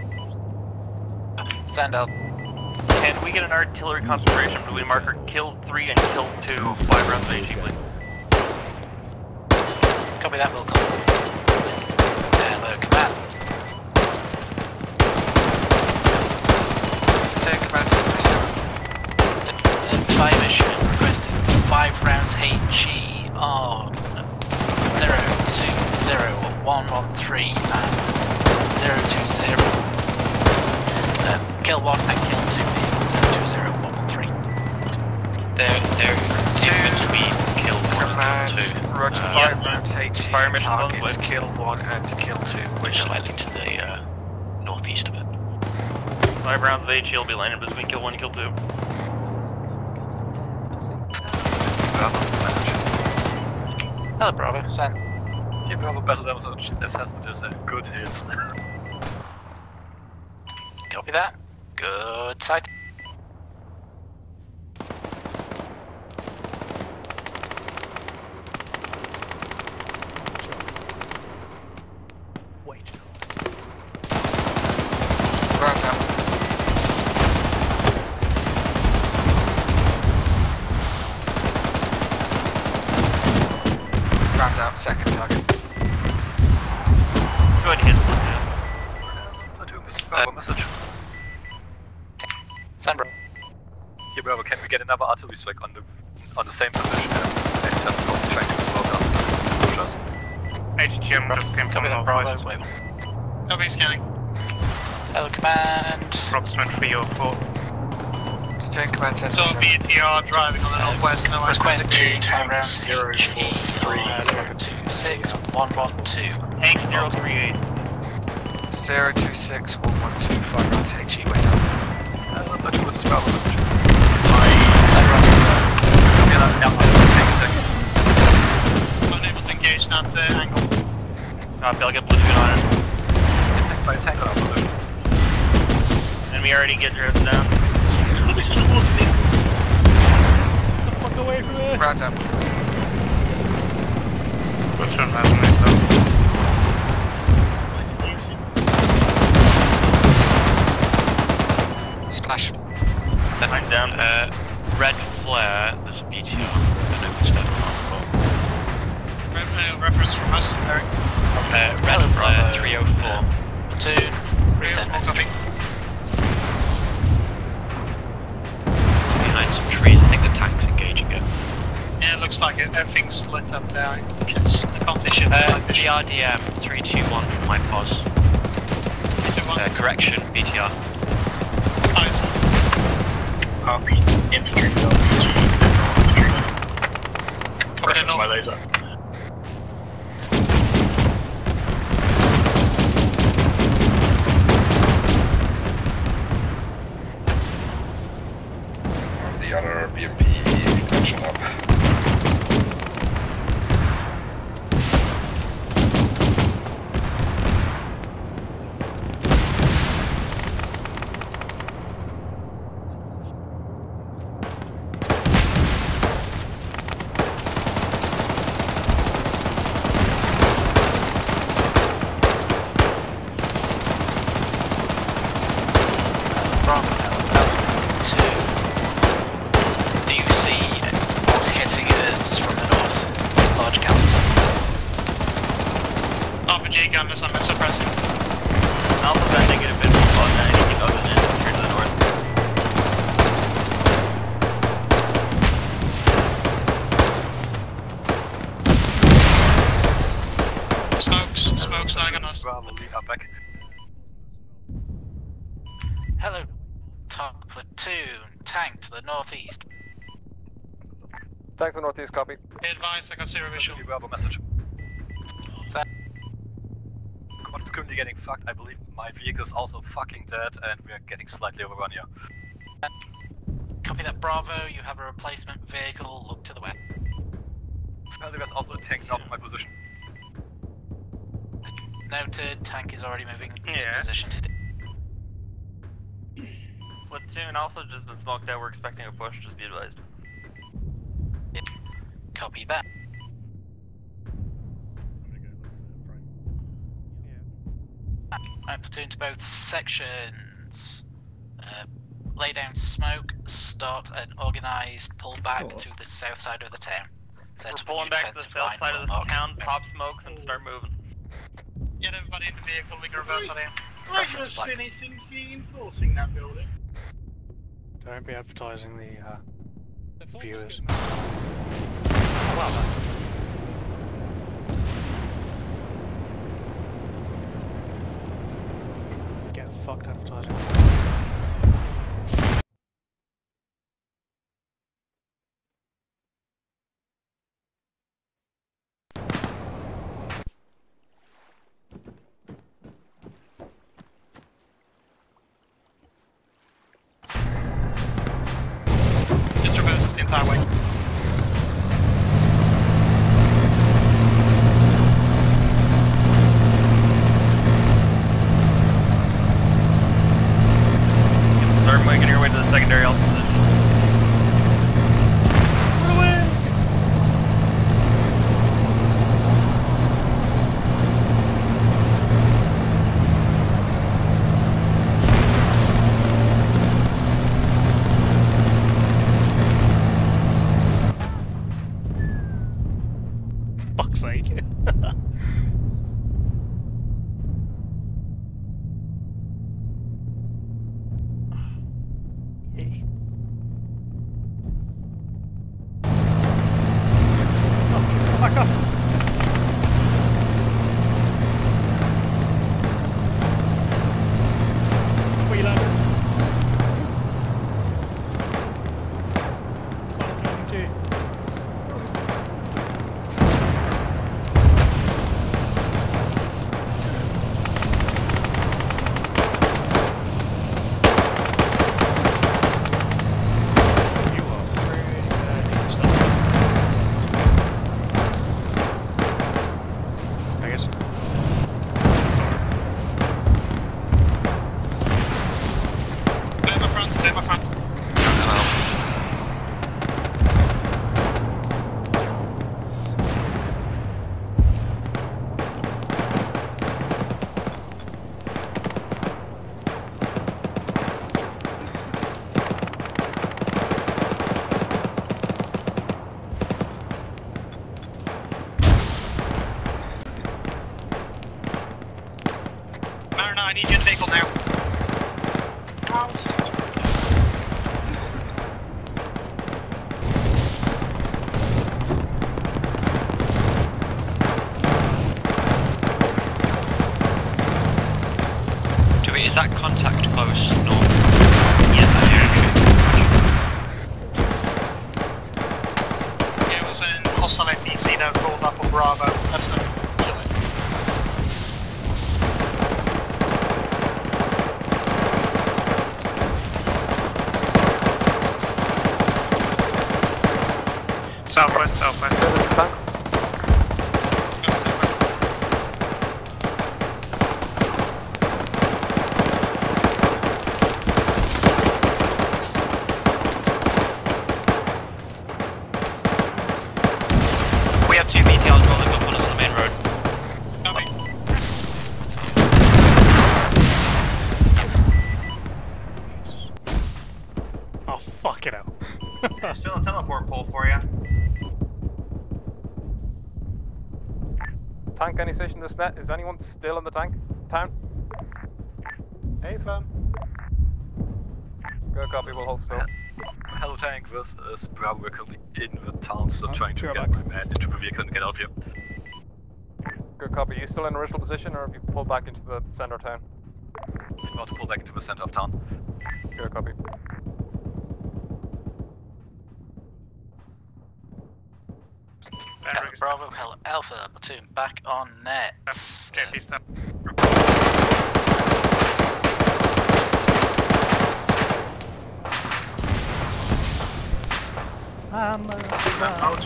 Send out. Can we get an artillery concentration between marker kill three and kill two, five rounds of H E, please? Copy that, will come. Hello, command. Take command sending Five-ish requesting five rounds H E on zero two zero one one three and zero two zero. Uh, kill one and kill two vehicles zero two zero one three. There, there. Two, we kill command. Roger, Uh, five yeah. rounds H E. Fire mission Targets one, kill one and kill two. Which is slightly to the uh, northeast of it. Five rounds of H E will be landed between kill one and kill two. Hello, Bravo. Send. Yeah, Bravo battle damage assessment is a good hit. Copy that. Good sight. Wait. Round out. Round out, second target. Good hit, Platoon, this is Bravo message. Send, bro. Yeah, Bravo, can we get another artillery strike on the on the same position and and just go trying to slow down push us? H G M just came Copy from that, Bravo. Wait. Copy, scanning. Hello, command. Approximate three oh four. Take command sending So B T R driving on the northwest, no one's Request two two five rounds zero H E on zero two six one one two. Tank zero three eight. zero two six one one two, five rounds H E, wait up. Uh, Platoon, this is Bravo message. My name Copy, I'll get platoon on it. Get tanked by a tank on our position. And we already get driven down. Look to the water vehicle. Get the fuck away from it! Round up. Platoon has an eight though. Splash. I'm down. Uh, red flare, there's a B T R. I don't know which that Red, uh, reference from us, Eric. Uh, red flare, three oh four. Platoon, reset message. Behind some trees, I think the tank's engaging it. Yeah, it looks like it. Everything's lit up there. I can't, I can't see shit. Uh, B R D M three two one from my pos. Uh, correction, B T R. Copy. Infantry. Correction my laser. The other B M P catching up. Hello, Talk Platoon. Tank to the northeast. Tank to the northeast, copy. Be advised, I got zero visual. Bravo message. Command is currently getting fucked. I believe my vehicle is also fucking dead, and we are getting slightly overrun here. Copy that, Bravo. You have a replacement vehicle. Look to the west. Well, there's also a tank north of my position. Noted. Tank is already moving into Yeah. position today. Platoon also just been smoked out. We're expecting a push. Just be advised. Copy that. Right, platoon to both sections. Uh, lay down smoke, start an organised pullback Cool. to the south side of the town. Set We're up a pulling new back to the defensive south line side of will the mark- town, pop smokes, and start moving. Get everybody in the vehicle, we can reverse on here. Reference just flag. finishing reinforcing that building. Don't be advertising the uh, The thought was viewers. good, man. Oh, well done. Get fucked advertising. Just reverse the entire way. Start making your way to the secondary alt position. Run away! Fuck's sake. Back up. Wheel under. One, two. You are pretty bad. Stop. hideout called up on Bravo. That's a kill it. Southwest, southwest. We have two B T Ls rolling up on us on the main road. Oh, fuck it out. Still a teleport pole for you. Tank, any station this net? Is anyone still in the tank? Town? Hey, fam. Good copy, we'll hold still. Hello tank, this is Bravo, we're currently in the town, so I'm trying to get my man into the vehicle and get out of here. Good copy. You still in original position, or have you pulled back into the center of town? I'm about to pull back into the center of town. Good copy. Hello, Bravo, hello, Alpha, platoon, back on net. J P step. I'm a Balls,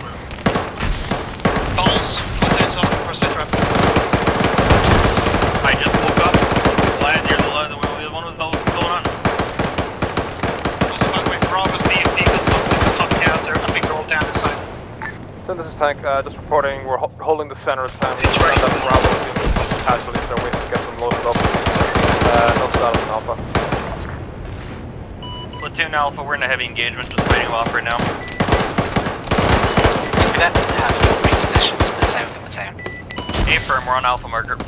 platoons on, proceed trap. I just woke up. Glad you're the one the one who's what's going on. Also, by the way, Bravo's B M P got knocked in the top counter and we rolled down the side. So this is Tank, uh, just reporting we're ho holding the center of town. That's Bravo is being casualties, so waiting to get them loaded up. Uh, no status in Alpha. Platoon Alpha, we're in a heavy engagement, just waiting off right now. We don't have three positions to the south of the town. A-firm, we're on Alpha marker.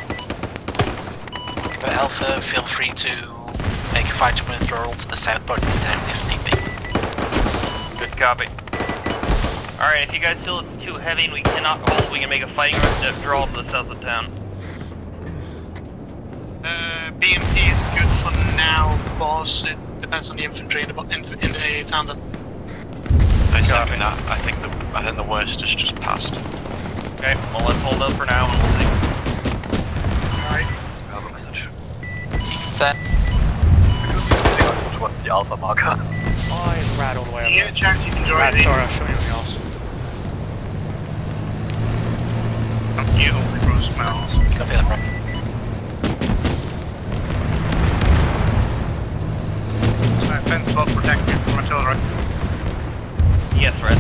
But Alpha, feel free to make a fighter withdrawal to the south part of the town if need be. Good copy. Alright, if you guys feel it's too heavy and we cannot hold, we can make a fighting withdrawal to the south of town. Uh, B M P is good for now, boss. It depends on the infantry in the, in the, in the town then. I copy that. I think the I think the worst is just past. Okay, well let's hold up for now and we'll see. Alright, spell the message. You can set. What's the alpha marker? Oh, it's rad all the way over. Yeah, Jack, you can join Rad, in. sorry, I'll show you something else. You only gross smells. Copy that, bro. Fence well protected from artillery. Yes, Red.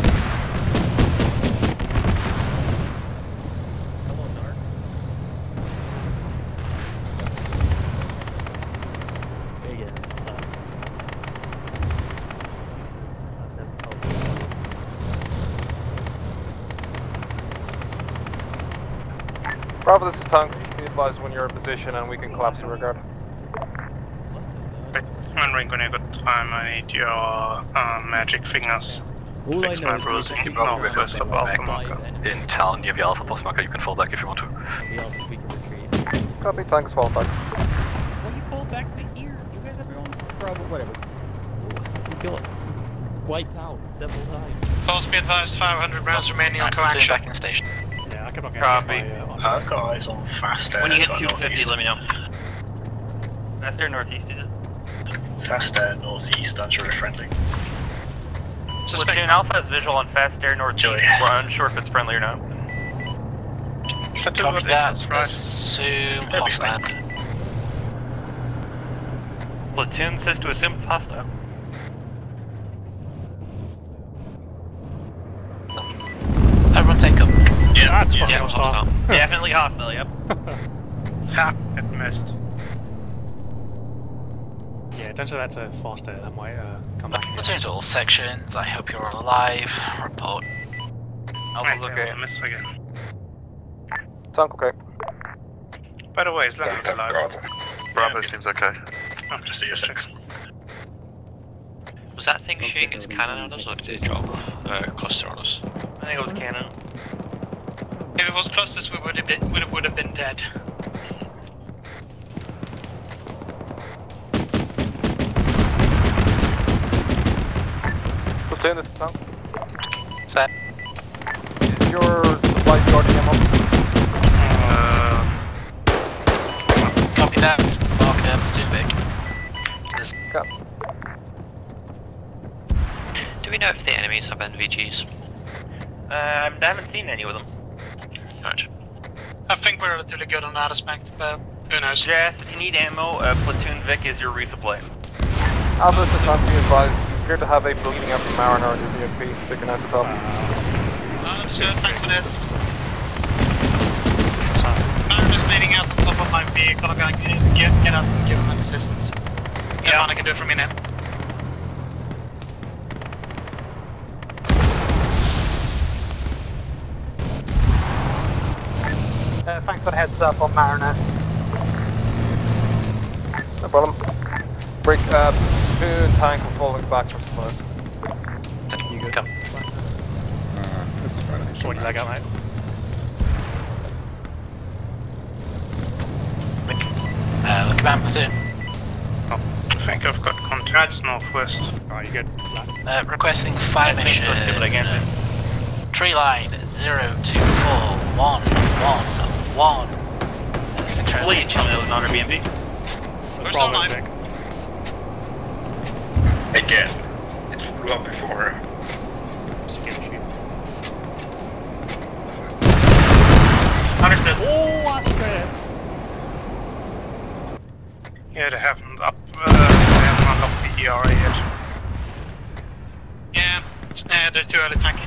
Bravo, this is Tank. Be advised when you're in position and we can collapse in regard. Command Ring, when you got time, I need your uh, magic fingers. All Fix I know my is bruising. we can No, probably because of alpha marker. In town near the alpha post marker, you can fall back if you want to. Copy, Tank's fall back. When you fall back to here, you guys everyone Bravo, whatever. We got wiped out several times. Boss, be advised, five hundred rounds remaining on Platoon coaction. back in station. Yeah, I can not Copy. I've got eyes on fast air. When you hit so two fifty, let me know. Fast air northeast, is it? Fast air northeast, that's really friendly. Platoon Alpha has visual on fast air northeast. We're unsure if it's friendly or not. Copy that. Assume hostile. Platoon says to assume it's hostile. Everyone take up. Yeah, that's yeah, fucking yeah, hostile. Definitely hostile, yep. Ha, it missed. Yeah, don't say that to Foster, that might uh, come back. Platoon to all sections, I hope you're all alive. Report. Alpha's okay. I missed again. Tank, okay. By the way, is Leonard alive? Bravo seems okay. I'm just a six. Was that thing shooting its cannon on us, or did it drop uh, cluster on us? I think it was cannon. If it was clusters, we would have been, would have, would have been dead. Platoon, this is Tank. Set. your supply charging ammo? Uh, Copy that. Marker Platoon Vic. Cap. Do we know if the enemies have N V Gs? Uh, I haven't seen any with them. Right. I think we're relatively good on that aspect, but who knows? Jess, if you need ammo, uh, Platoon Vic is your resupply. Albus is not to be advised. You appear to have a bleeding out from Mariner on your B M P, sticking out the top. Uh, sure, thanks for that. Mariner's bleeding out on top of my vehicle. I'm going to get, get up and give him assistance. Yeah, I can do it from here now. Uh, thanks for the heads up on Mariner. No problem. Break, uh, two tank are falling back from smoke. You go. Come. Uh, that's fine. Sort your leg out, mate. Uh, command platoon. Oh, I think I've got contacts northwest. Oh, you good? Uh, requesting fire mission. Uh, tree line zero two four one one one. Please tell me that was not our B M P. Where's the line? Again, it flew up before. Understood. Oh, that's great. Yeah, they haven't up. Uh, they haven't unlocked the E R A yet. Yeah, uh, they're too early tank.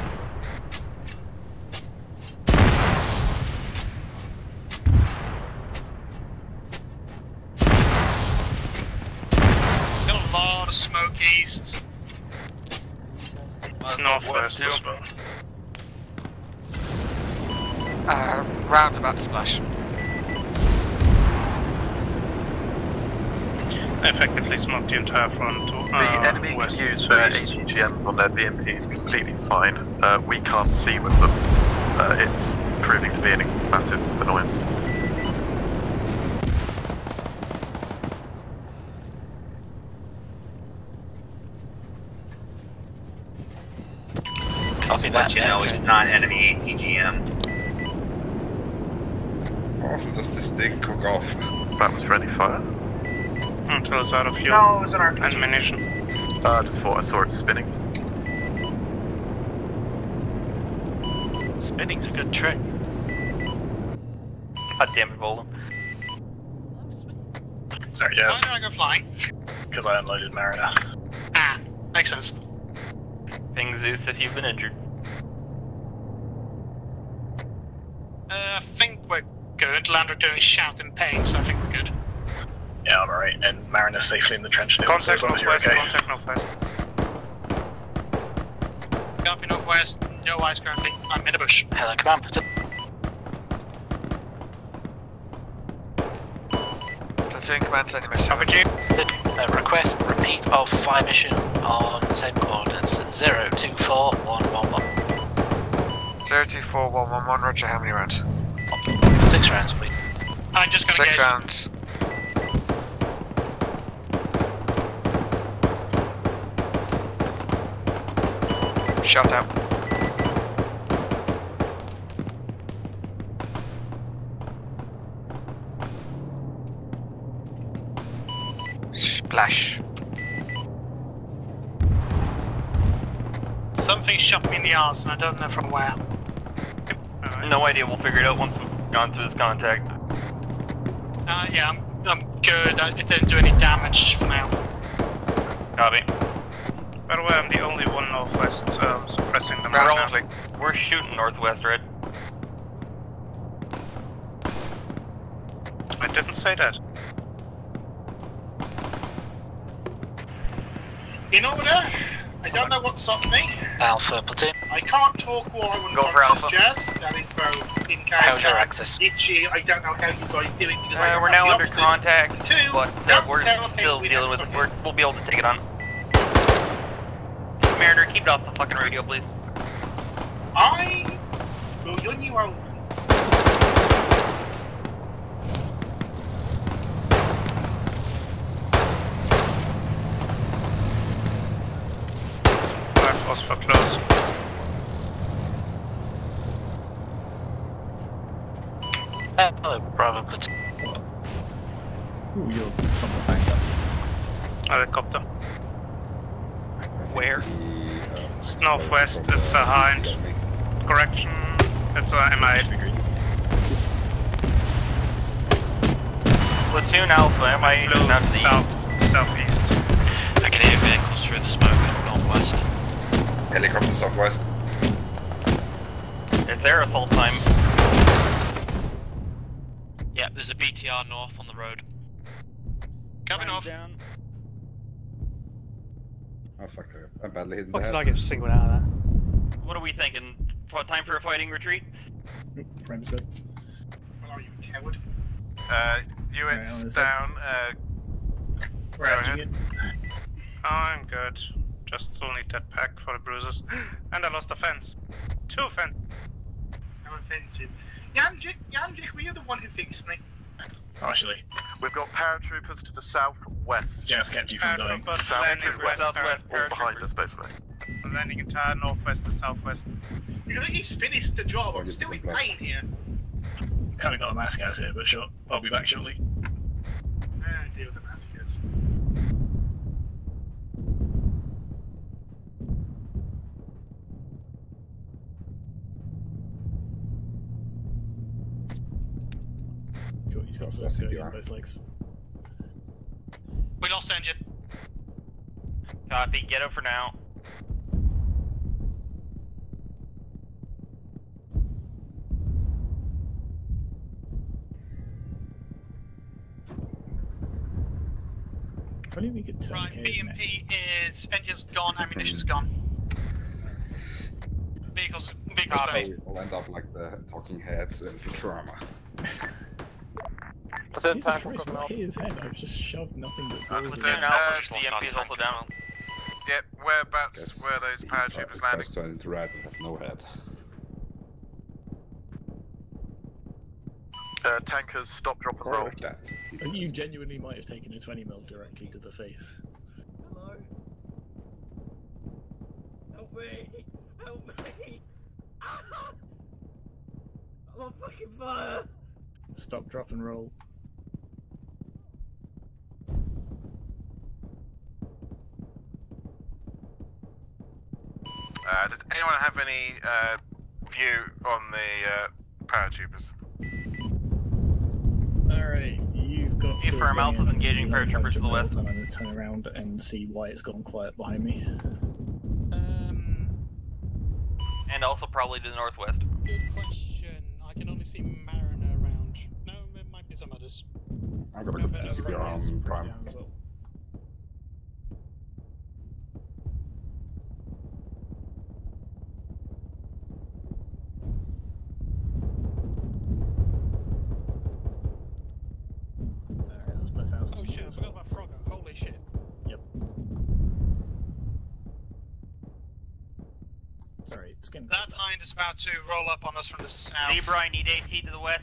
Got a lot of smoke east. Northwest as well. Uh, roundabout splash. Effectively smoked the entire front. To, uh, The enemy west can use their A T G Ms on their B M Ps completely fine. Uh, we can't see with them. Uh, it's proving to be a massive annoyance. Copy that. You know it's not enemy A T G M. How often does this thing cook off? That was friendly fire? Until it's out of fuel. No, it was an R P G. And ammunition. Uh, I just thought I saw it spinning. Spinning's a good trick. God damn it, Volan. Sorry, yes. Why did I go flying? Because I unloaded Mariner. Ah, makes sense. Ping Zeus if you've been injured. Uh, I think we're good. Lander doing shout in pain, so I think we're good. Yeah, I'm alright. And Mariner's safely in the trench now. Contact so as long as you're northwest, okay. contact northwest. Copy northwest, no eyes currently. I'm in a bush. Hello, command platoon. Platoon command sending mission. Covered you. Uh, request repeat of fire mission on the same coordinates zero two four one one one. zero two four one one one, roger, how many rounds? Six rounds, please. I'm just gonna Six get... rounds. Shut out. Splash. Something shot me in the arse and I don't know from where. No idea, we'll figure it out once we've gone through this contact. Uh, yeah, I'm, I'm good. I, it didn't do any damage for now. Copy. By the way, I'm the only one northwest um, suppressing them. We're, all, we're shooting northwest, right? I didn't say that. You know what? Uh, I don't know what's up me. Alpha platoon. I can't talk while I'm Go for Alpha. Jazz. That is both in character. How's your access? Itchy. I don't know how you guys do it. Because Uh, I we're now the under opposite. contact, Two, but uh, don't we're tell us how still we dealing have with it. something. We're, we'll be able to take it on. Mariner, keep it off the fucking radio, please. I will join you out. Left was for close. Hello, Bravo Platoon. Ooh, you're somewhat banged up. Helicopter. Where? It's northwest, it's a Hind. Correction, it's a M I eight. Platoon Alpha, M I eight is now to the south, southeast. I can hear vehicles through the smoke northwest. Helicopter southwest. It's aerosol time. Yeah, there's a B T R north on the road. Coming off. Down. Oh fuck, I'm badly hit in the Fuck did head. I get singled out of that? What are we thinking? What, time for a fighting retreat? Frames it. What are you, coward? Uh, units Right, on this down, uh, go ahead. It. Oh, I'm good. Just still need that pack for the bruises. And I lost the fence. Two fence. How offensive. Yanjik, Yanjik, were you the one who fixed me? Partially. We've got paratroopers to the southwest. Just kept you from going. South Landing to west. southwest, All behind us, basically. landing entire northwest to southwest. You think he's finished the job? I'm Oh, still in you're pain here. Kind of got a mass gas here, but sure. I'll be back shortly. Ah, deal with the massacres. Cool, he's got That's the C P on R. both legs. We lost engine. Copy, get up for now. If only we could turn Right, K, B isn't M it? P is engine's gone, ammunition's gone. Vehicles, vehicles Copy. down. We'll end up like the Talking Heads in Futurama. Jesus Christ, what hit his head? I've just shoved nothing but balls Platoon in. Alpha, The M P is also down. Yep, whereabouts Guess where those paratroopers if landing? guys turn into red and have no head. Uh, tankers, stop, drop, and roll. Or that. I think you genuinely might have taken a twenty mil directly to the face. Hello? Help me! Help me! Ah! I'm on fucking fire! Stop, drop, and roll. Uh, does anyone have any uh, view on the uh, paratroopers? Alright, you've got. Confirm Phil's going Alpha's in, engaging you know, paratroopers to the five west. mil, And I'm going to turn around and see why it's gone quiet behind me. Um, And also probably to the northwest. good question. I can only see Mariner around. No, there might be some others. I'm gonna put the C P R on Prime. Down as well. Alright, that's my thousand. Oh shit, I forgot about Frogger. Holy shit. Yep. Sorry, it's getting. That Hind is about to roll up on us from the south. Zebra, I need AT to the west.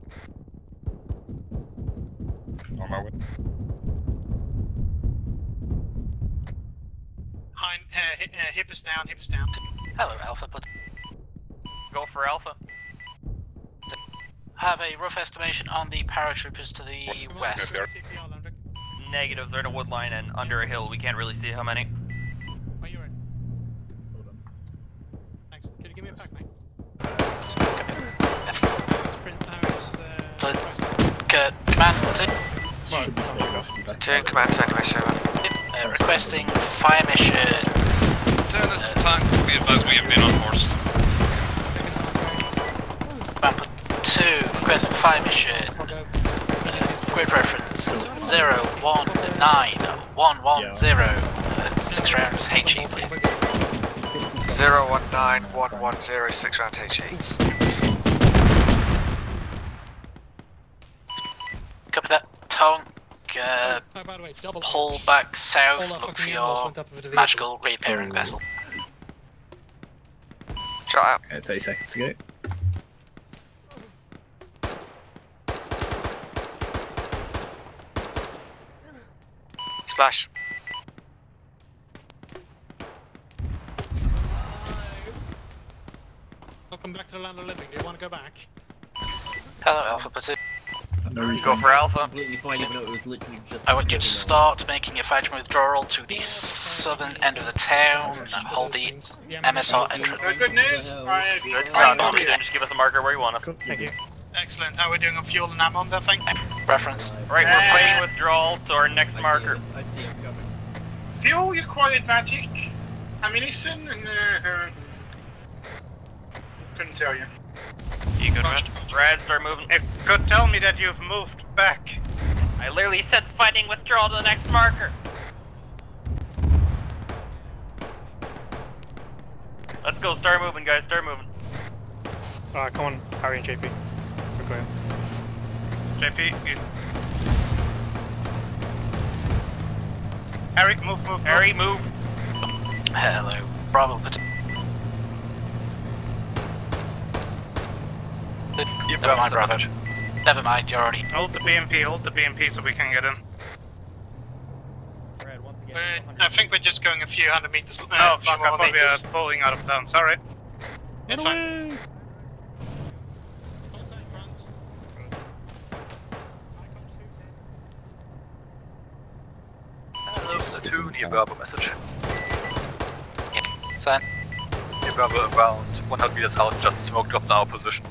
On my way. Hind, uh, hip, uh, hip is down, hip is down. Hello, Alpha Platoon. Go for Alpha. Have a rough estimation on the paratroopers to the west. C P R, Landrick. Negative, they're in a wood line and under a hill. We can't really see how many. Oh, you're in. Hold on. Thanks. Can you give me a pack, mate? Sprint out. Pl- Uh, c- command Platoon. Should be staying off. Turn command, turn command, server. Uh, requesting fire mission. Turn this tank, be advised we have been unhorsed. Command Platoon, requesting fire mission. Uh, grid reference zero one nine one one zero. Uh, six rounds H E, please. zero one nine one one zero six round H E. Copy that. Tonk. Uh, oh, by the way, double pull damage. back All south. our Look for fucking animals your went up with the vehicle. magical repairing vessel. Shut up. Uh, thirty seconds to go. Splash. Welcome back to the land of living. Do you want to go back? Hello, Alpha Platoon. Go for Alpha. Completely fine, even though it was literally just. I want you to start making a fighting withdrawal to the southern end of the town. Hold the M S R entrance. Uh, good news. Right, Good right, job, okay. just give us a marker where you want us. Thank you. Excellent. How are we doing on fuel and ammo on that thing? Reference. Right, we're Uh, playing withdrawal to our next marker. I see him coming. Fuel, you're quite magic. Ammunition, and uh, uh, couldn't tell you. You good, man? Brad, start moving. It could tell me that you've moved back. I literally said fighting withdrawal to the next marker. Let's go, start moving, guys, start moving. Alright, come on, Harry and J P. We're going. J P, you... Harry, move, move, move. Harry, move. Hello, Bravo Platoon. Never mind, Bravo. Never mind, you're already. Hold the B M P, hold the B M P so we can get in. Uh, I think we're just going a few hundred meters. Uh, Oh, a few fuck, I more thought we meters. were pulling out of town, sorry. It's fine. Hello, Platoon, near Bravo message. Send. Near Bravo around one hundred meters out, just smoke dropped in our position.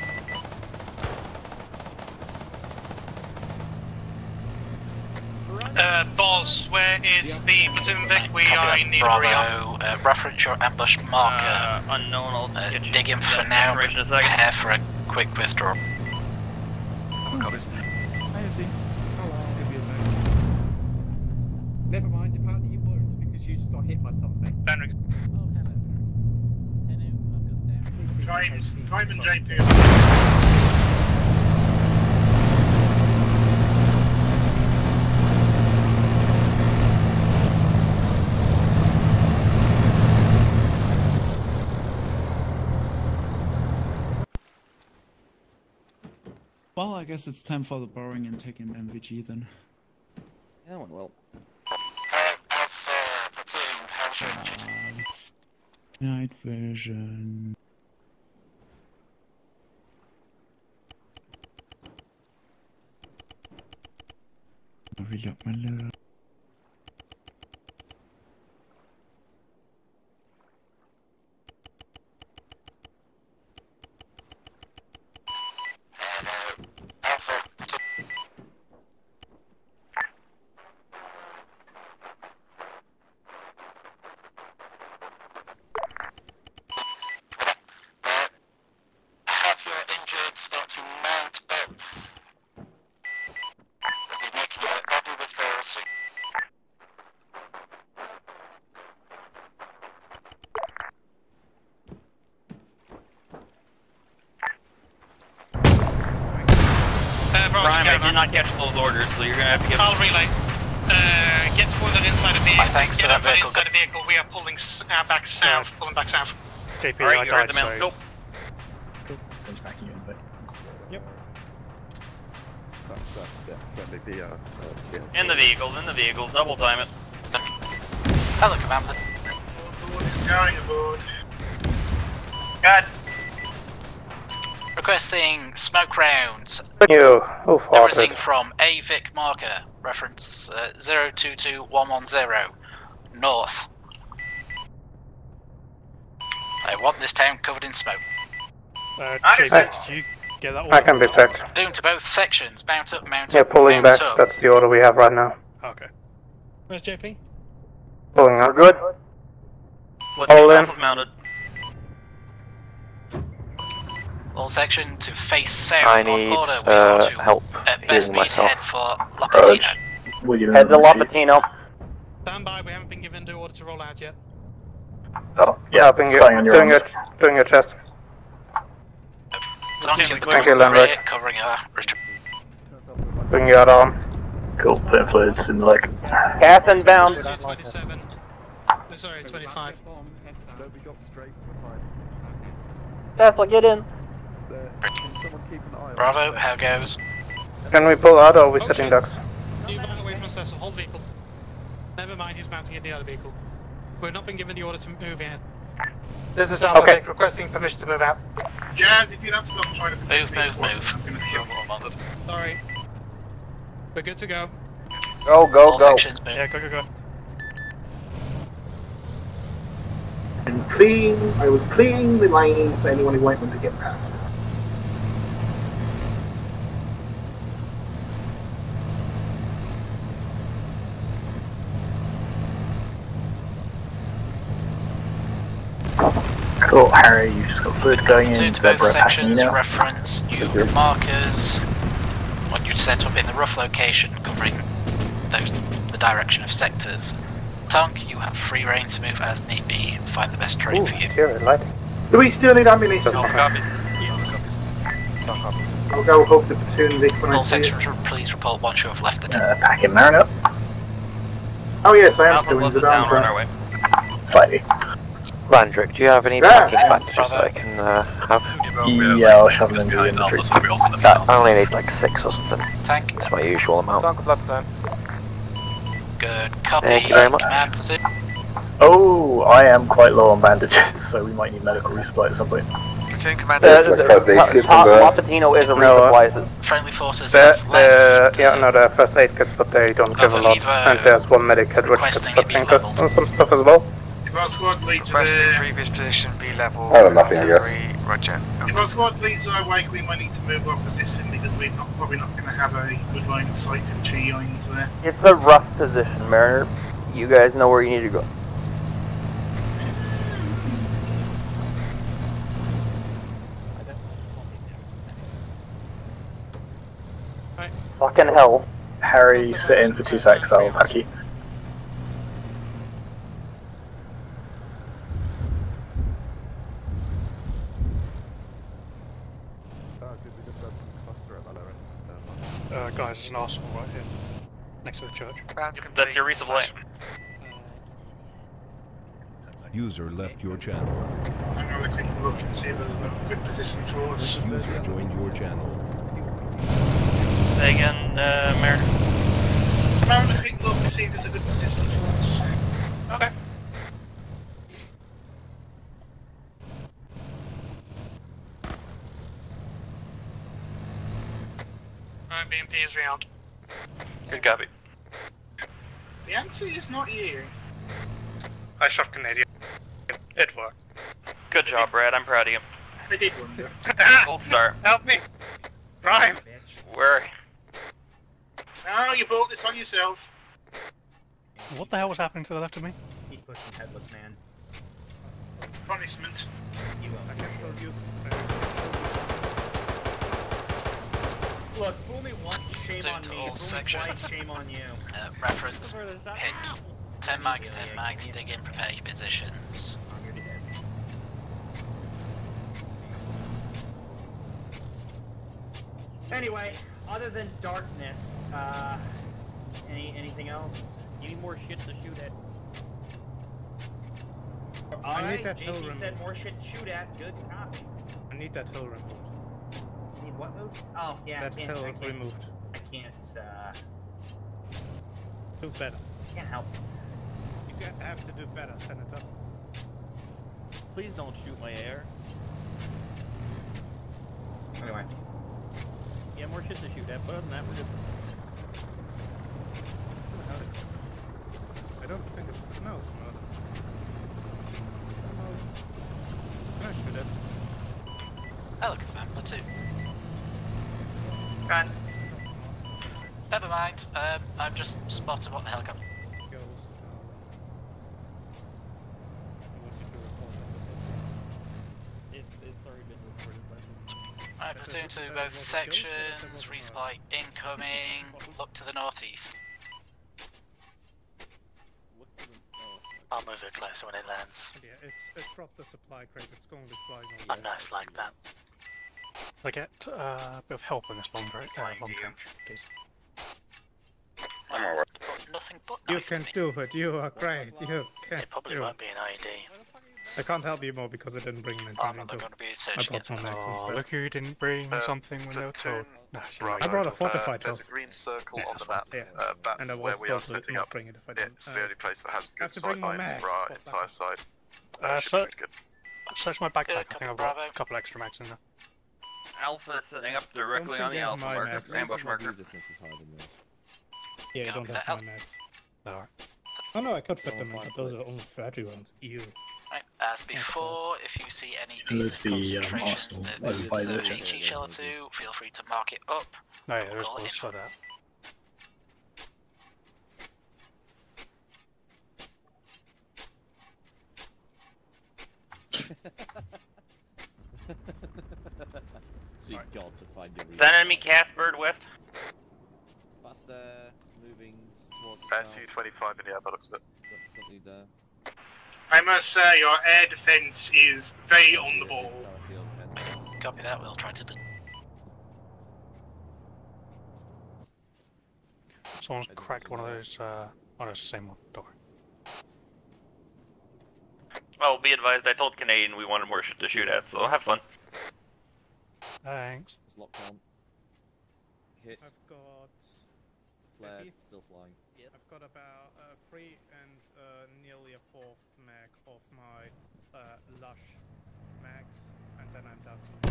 Uh, boss, where is the platoon Vic? We are in need of Bravo, uh, reference your ambush marker. Uh, unknown, I'll Uh, get you dig in for that now, information in a second. prepare for a quick withdrawal. Never mind, apparently you weren't because you just got hit by something. Henrik. Drive, drive and J P. Well, I guess it's time for the borrowing and taking M V G then. Yeah, one will. Night vision. I'll reload my load. Have your injured start to mount up. We'll be making a body withdrawal soon. Uh, Brian, I did not catch those orders, so you're gonna have to get. I'll relay. Uh, get wounded inside the vehicle. My thanks to get that everybody vehicle. inside the vehicle. We are pulling s uh, back south. Pulling back south. J P, Alright, I you heard died, the man. so... Go. Yep. That's uh, yeah, friendly B R. Uh, yeah. In the vehicles, in the vehicles, double time it. Hello, Commander. Going aboard. God. Requesting smoke rounds. You, oh, Everything from A V I C marker, reference uh, zero two two one one zero, north. I want this town covered in smoke. Uh, I J P, understand. did you get that I order? can be checked. Doing to both sections, mount up, mount Yeah, up, pulling mount back. up. That's the order we have right now. Okay. Where's J P? Pulling up. Good. Let's All get in. Alpha's mounted. All section to face south I on need, order. We uh, are to help at best healing speed myself. head for Lapatino. Head to Lapatino. Stand by, we haven't been given the order to roll out yet. Oh, yeah, helping you, flying on your doing your, arms. doing your chest. Donkey Thank Thank you, Landry. covering our retreat. Doing your arm. Cool, putting fluids in the leg. Cast and bound. twenty-seven. Oh, sorry, twenty-five. Tesla, get in. Bravo, how goes? Can we pull out or are we Oh, setting shit. ducks? You ran away from Cecil, hold vehicle. Never mind, he's mounting in the other vehicle. We've not been given the order to move yet. This is Alpha Okay. requesting permission to move out. Jazz, if you'd have stopped trying to protect Move, me, move, squad, move. I'm gonna kill you. Sorry. We're good to go. Go, go, All go. sections move. Yeah, go, go, go. And clean, I was cleaning the lanes for anyone who went them to get past. Cool, Harry, you just got fluid going Two in, to both Zebra packing sections, you now. reference new markers. What you'd set up in the rough location covering those the direction of sectors. Tonk, you have free reign to move as need be and find the best terrain Ooh, for you. here, light. Do we still need ammunition? All copy. I'll go hook the platoon Vic when All I see it. sections, please report once you have left the Uh, town. packing Mariner. Oh yes, I am Alpha still in close the the town, down we're on track. our way. Slightly. Landrick, do you have any Yeah. packing bandages I can uh, have? Yeah, I'll shove them into the inventory. Uh, I only need like six or something. Tank. It's my usual amount. Tank left then. Good copy. Thank you very much. Command, that's it. Oh, I am quite low on bandages, so we might need medical resupply at some point. Platoon commander. Uh, the- First aid kits in there. Papatino is a No, uh, resupply. is- Friendly forces The, have left. the, yeah, no, the first aid kits, but they don't give a lot. Evo And there's one medic kit which gets requesting it be something leveled. and some stuff as well. If our squad leads to Requesting the... previous position, B level. Oh, nothing, I guess. artillery, Roger. If our squad leads our wake, we might need to move opposition because we're not, probably not going to have a good line of sight and tree lines there. It's a rough position, Mariner. You guys know where you need to go. Fucking hell. Harry, sit in for two secs, I'll pack you. Uh, guys, there's an arsenal right here, next to the church. Rounds complete. That's your resupply. User left your channel. I'm going to quick look and see if there's a good position for us. User joined your channel. Say again, uh, Mariner. I'm having a quick look to see if there's a good position for us. Okay. Alright, B M P is round. Good copy. The answer is not you. I shot Canadian. It worked. Good job, Brad. I'm proud of you. I did wonder. Gold star. Help me! Prime! Where? No, you bought this on yourself. What the hell was happening to the left of me? Keep pushing, headless man. Punishment. You will. I can still use Look, fool me once, shame Two on to me. all Fool me twice, sections. shame on you. Uh, reference hit. ten mags, ten mags, dig in, prepare your positions. Anyway, other than darkness, uh, any anything else? You need more shit to shoot at. I need Alright, that J hill C removed. said more shit to shoot at. Good copy. I need that hill removed. Need what moved? Oh, yeah, That I can't, hill I can't, removed. I can't, uh, Do better. can't help. You get- have to do better, Senator. Please don't shoot my air. Anyway. Yeah, more shit to shoot at, but other than that, we're good. I don't think it's... No, it's not. No, I should have. Hello, command platoon. Gun. Never mind. Um, I've just spotted what the helicopter. It's, it's already been reported by Alright, platoon to both sections. Resupply incoming. Look to the northeast. I'll move it closer when it lands. Yeah, it's, it's dropped the supply crate, it's going to be flying over. I'm nice like that. I get uh, a bit of help on this bomb break, uh, bomb trench, please. I'm alright. Nothing but You nice can to me. do it, you are great, you can It probably do won't it. be an I E D. I can't help you more because I didn't bring an Oh, no, intelligence. they're going to be I searching brought it. one next Oh, instead. look who didn't bring Uh, something when they were told. No, Bravo. I brought a Uh, fortified There's a top. green circle Yeah, on that's the map. fine. Yeah. Uh, that's And I where was we are told to setting not up. bring it if I Yeah, didn't. it's Uh, the only place that has have good to bring sight my lines mags, for our fuck that. entire side. Uh, so, Search my backpack. Good, I copy, think I've got Bravo. a couple extra mags in there. Alpha setting up directly on the Alpha marker. Ambush marker. Yeah, you don't have my mags. Oh no, I could fit them in, but those are only fragile ones. Ew. Right, as before, if you see any And there's decent the, um, concentrations Arsenal that over by the deserve H E shell or two, feel free to mark it up. No, yeah, there is Call it close in. for that. Seek God to find your Is that enemy Casbird west? Faster moving towards the That's south. U twenty-five in the air, by the looks of it. Don't need there. I must say, your air defense is very on the ball. Copy that, we'll try to do. Someone's cracked one of those, uh, oh, it's the same one, door. Well, be advised, I told Canadian we wanted more shit to shoot at, so have fun. Thanks. It's locked on. Hit. I've got... Flared, fifty. still flying. I've got about uh, three and uh, nearly a fourth mag of my uh, Lush mags, and then I'm down to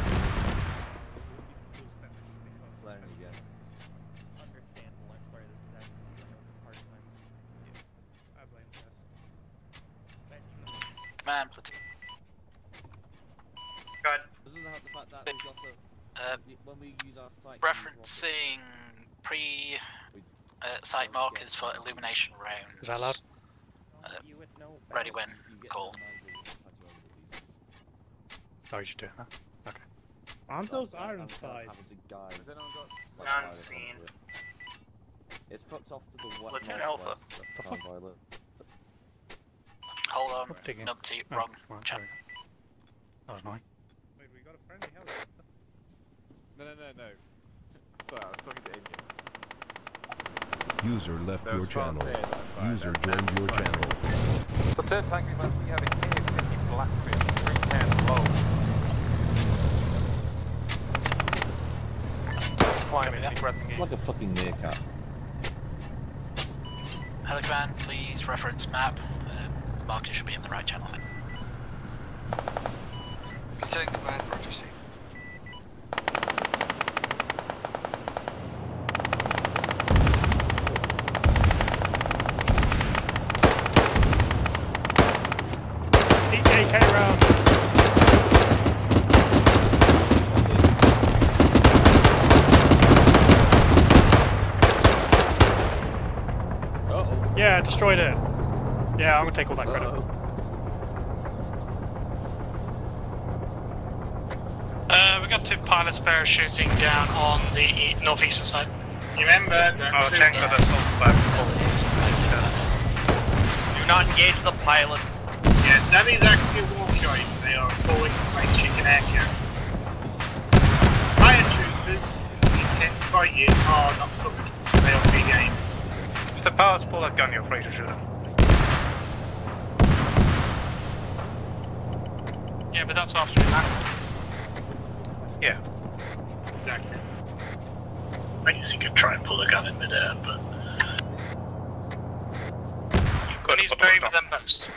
lose damage because Flaring again. Understandable, I'm sorry this is actually a hard time. I blame this. Command, platoon. Good. Doesn't help the fact that we've got to... Uh, when we use our sight... referencing pre uh, site markers for illumination rounds. Is that loud? Uh, ready when call. Oh, you should do that. Okay. Aren't those iron sights? Unseen. It's fucked off to the west. Platoon Alpha. Violet. Hold on, I'm digging. numpty, Oh, wrong right, channel. That was mine. Wait, we got a friendly helicopter. No, no, no, no. Sorry, I was talking to Indian. User left There was your France channel. there, that's fine, User that's joined your fine. channel. So third tank man, we have a K fifty Blackbeard, three ten low. Climbing, progressing It's like a fucking meerkat. Helicommand, please reference map. Uh, marker should be in the right channel. Lieutenant Command, Roger C. A K round. Uh-oh. Yeah, destroyed it. Yeah, I'm gonna take all that credit. Uh, we got two pilots parachuting down on the e northeastern side. You remember that? Oh, two- tank with assault back. Do not engage the pilot. Yes, that is actually a war joint. They are falling like chicken air cannon. Paratroopers who intend to fight you are not covered. They are big aim. If the pilots pull that gun, you're free to shoot them. Yeah, but that's after we land. Yeah. Exactly. I guess you could try and pull a gun in midair, but Good. he's brave than most.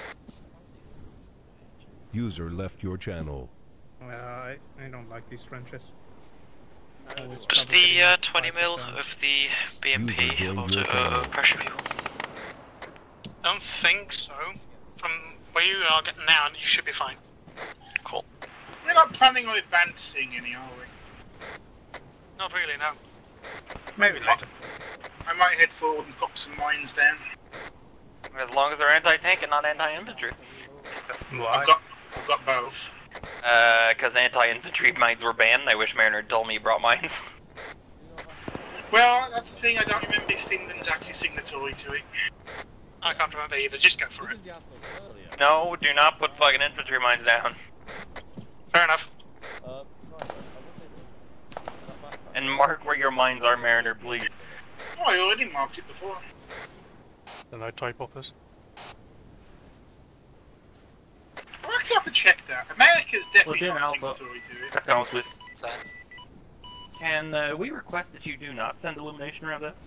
User left your channel. Uh, I, I don't like these trenches. Always Does trouble getting the uh, out twenty five mil percent. of the B M P User able joined your to uh, channel. pressure fuel? Don't think so. From where you are getting now, you should be fine. Cool. We're not planning on advancing any, are we? Not really, no. Maybe later. I might head forward and pop some mines down. As long as they're anti-tank and not anti-infantry. Why? I've got, I've got both. Uh, cause anti-infantry mines were banned. I wish Mariner told me he brought mines. Well, that's the thing, I don't remember if England's actually signatory to it. I can't remember either, just go for it. No, do not put fucking infantry mines down. Fair enough. Uh, right, I will say this. That back- And mark where your mines are, Mariner, please. Oh, I already marked it before. The no type hoppers. I'll actually have to check that. America's definitely Platoon not Alpha. signatory to it. Check down, please. Can uh, we request that you do not send illumination around that?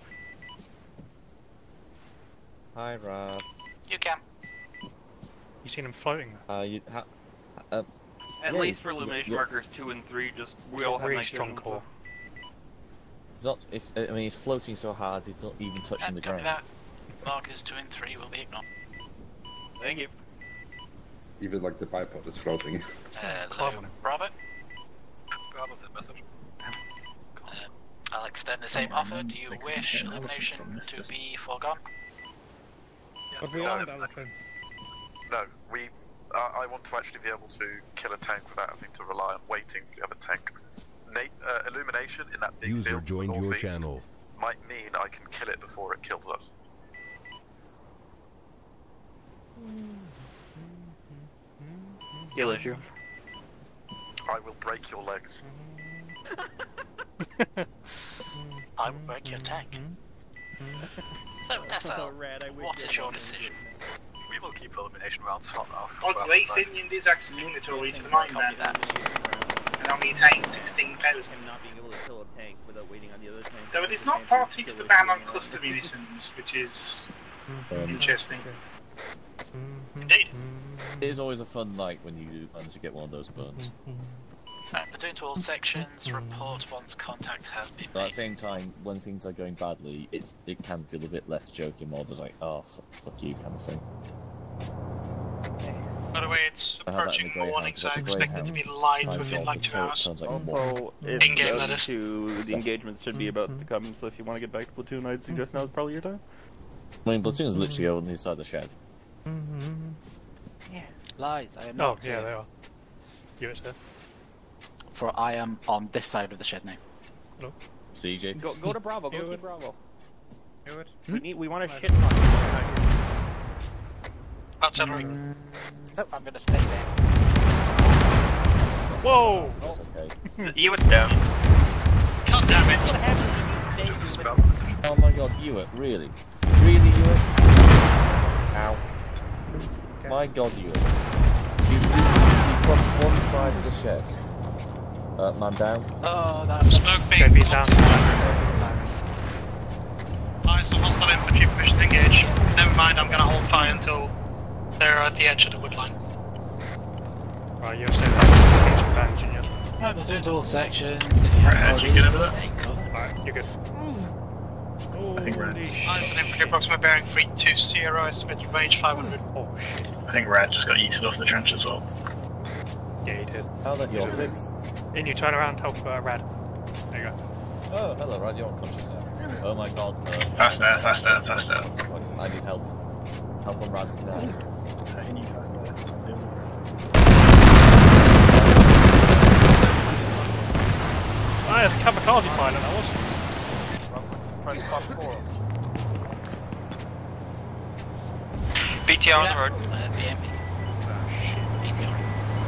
Hi, Rob. You can. You seen him floating? Uh, you ha Uh, At yeah, least for yeah, illumination yeah. markers two and three, just we all have Very nice strong vision, core. It's not. It's. I mean, it's floating so hard. It's not even touching the Copy ground. that. Markers two and three will be ignored. Thank you. Even like the bipod is floating. Hello, Bravo. Bravo's in message. Uh, I'll extend the same offer. Do you wish illumination to be foregone? But we aren't elephants. No, we. Uh, I want to actually be able to kill a tank without having to rely on waiting for the other tank. Nate, uh, illumination in that big User field to the joined your northeast channel. might mean I can kill it before it kills us. Kill issue. I will break your legs. I will break your tank. So, S L, Red, I wish what you is had your one. decision? We will keep elimination rounds hot now. Well, the Athenian is actually unitary to the mine Copy then, that. and only taking sixteen thousand. Him not being able to kill a tank without waiting on the other tank. Though it is not party to the ban on cluster munitions, which is Um, interesting. Indeed. It is always a fun night when you manage to get one of those burns. Right, platoon to all sections, report once contact has been But at made. the same time, when things are going badly, it, it can feel a bit less joking, more just like, oh, fuck, fuck you kind of thing. By the way, it's I have that in approaching the Greyhound, morning, so but I the expect it to Greyhound be light time within zone like two sounds- hours. sounds like more. Also, if In-game, that the is. two, the engagements should be about to come, so if you want to get back to platoon, I'd suggest now is probably your time. I mean, Platoon's literally on the side of the shed. Yeah. Lies, I am Oh, not yeah, here. they are. You it, sir. For I am on this side of the shed now. Hello? C J? Go, go to Bravo, go Do see it. Bravo. Do it. We need, we want to I shit don't- on Artillery. Nope, I'm gonna stay there. Whoa! That's okay. You was down. God damn it! Oh my god, Hewitt, really? Really, Hewitt? Ow. My god, Hewitt. You, you, you crossed one side of the shed. Uh, man down. Oh, that was Smoke being Go feet down. Eyes on hostile infantry permission to engage. Never mind, I'm gonna hold fire until they're at the edge of the wood line. Right, you're saying that. Bang, Junior. Right, platoon to all sections. Right, you get over there? Alright, you're good. I think we're. Eyes on infantry approximate bearing three two zero, estimated range five hundred. Oh shit. I think Red just got eaten off the trench as well. Yeah, you did. How the hell fix? In you turn around, help uh, Rad. There you go. Oh, hello, Rad, you're unconscious now. Oh my god. Uh, Faster, faster, faster. I need help. Help on Rad now. I need faster. Ah, there's a kamikaze pilot, that was. Press box four. B T R on the road. Uh, B M P. B T R.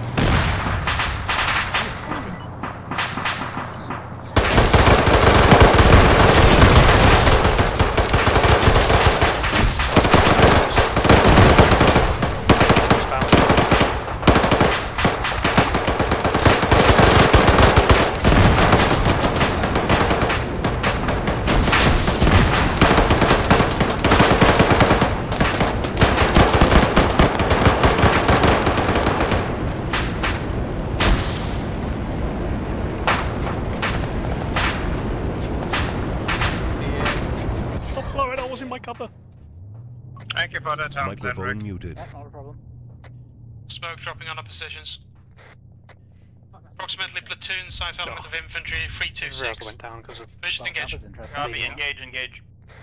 Stop blowing, I was in my cover. Thank you for that, Microphone muted. Yeah, not a problem. Smoke dropping on our positions. Approximately platoon size element of infantry three two Rails six. went down because of. Permission to That engage. was interesting. Copy, engage, engage.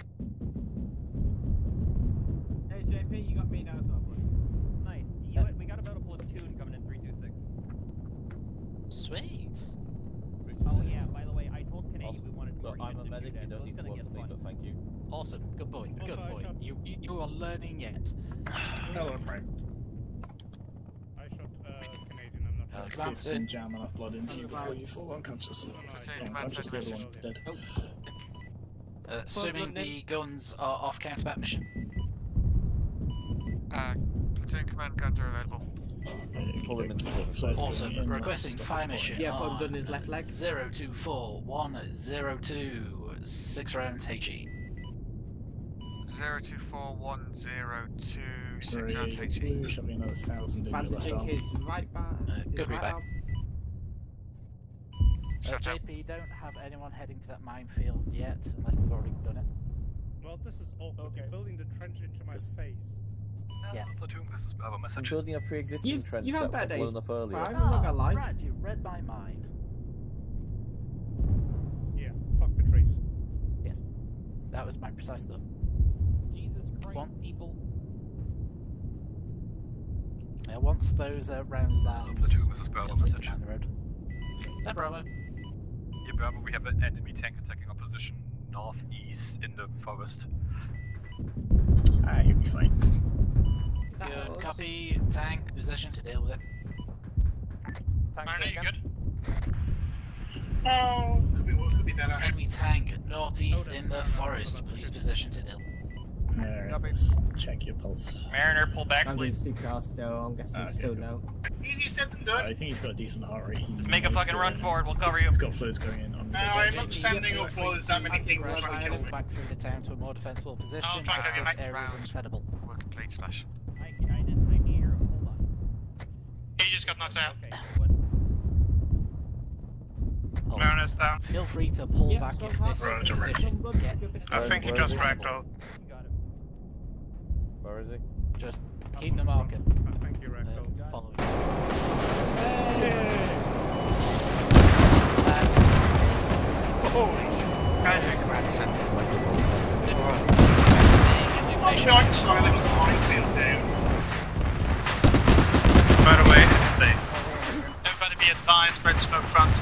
Hey J P, you got me now as well, bud. Nice. You, we got about a platoon coming in three two six. Sweet. Oh yeah, by the way, I told Canadian Awesome. we wanted more Look, I'm a units in medic, Trinidad, you don't so need he's to gonna work get for me, fun. but thank you. Awesome. Good boy. Good Also, I boy. shot- You, you you are learning yet. Hello, Frank. I shot uh, Canadian, I'm not Uh, sure. Command platoon. Jam enough blood into you before you fall unconscious. No, no, I Platoon, don't. command Unconscious, the other one dead. Uh, assuming the guns are off counterbat mission. Uh, platoon command guns are available. Pull him into cover. Awesome. Requesting fire mission Yeah, on Bob gun his left leg. zero two four one zero two. Six rounds H E. zero two four one zero two six Three, round H E. blue, should be another thousand in Man, your the left J arm. K is right back. Uh, is good right reback. arm. Uh, J P, don't have anyone heading to that minefield yet, unless they've already done it. Well, this is awkward. You're building the trench into my face. Yeah. Platoon, this is Bravo I'm message. building a pre-existing You- trench you have that better was well days. enough earlier. Right. I'm not gonna lie. Brad, you read my mind. Yeah, fuck the trees. Yes. That was my precise thought. Jesus Christ, One. people. Yeah, once those uh, rounds land, Platoon, this is Bravo feel free to message. down the road. Is Bravo? Yeah, Bravo, we have an enemy tank attacking our position northeast in the forest. Ah, you'll be fine. Good, copy, tank, position to deal with it. Mariner, you good? Oh, could be could be better. Enemy tank, northeast in the forest, please position to deal. Alright, let's check your pulse. Mariner, pull back, I'm doing please. super fast still, I'm guessing Ah, okay, still good. no. Easier said than I done. think he's got a decent heart rate. He Make a knows fucking where run in. forward, we'll cover you. He's got fluids going in. On No, I'm not standing up for there's that many people trying to kill me. Back through the town to a more defensible position. I'll try to get This back area round. is incredible. We're complete smash. Mike United, I hear. Hold on. He just got knocked out. Okay, what? Hold on. Mariner's down. Feel free to pull Yeah, back so if far. this Roger, position Rick. gets I think he Where just is he? racked out. You got it. Where is he? Just keep the market. I think you're right, Uh, Bill. follow. Guys, we can run this in. I'm short, sorry, there was a minefield down. By the way, stay. Everybody be advised, red smoke front.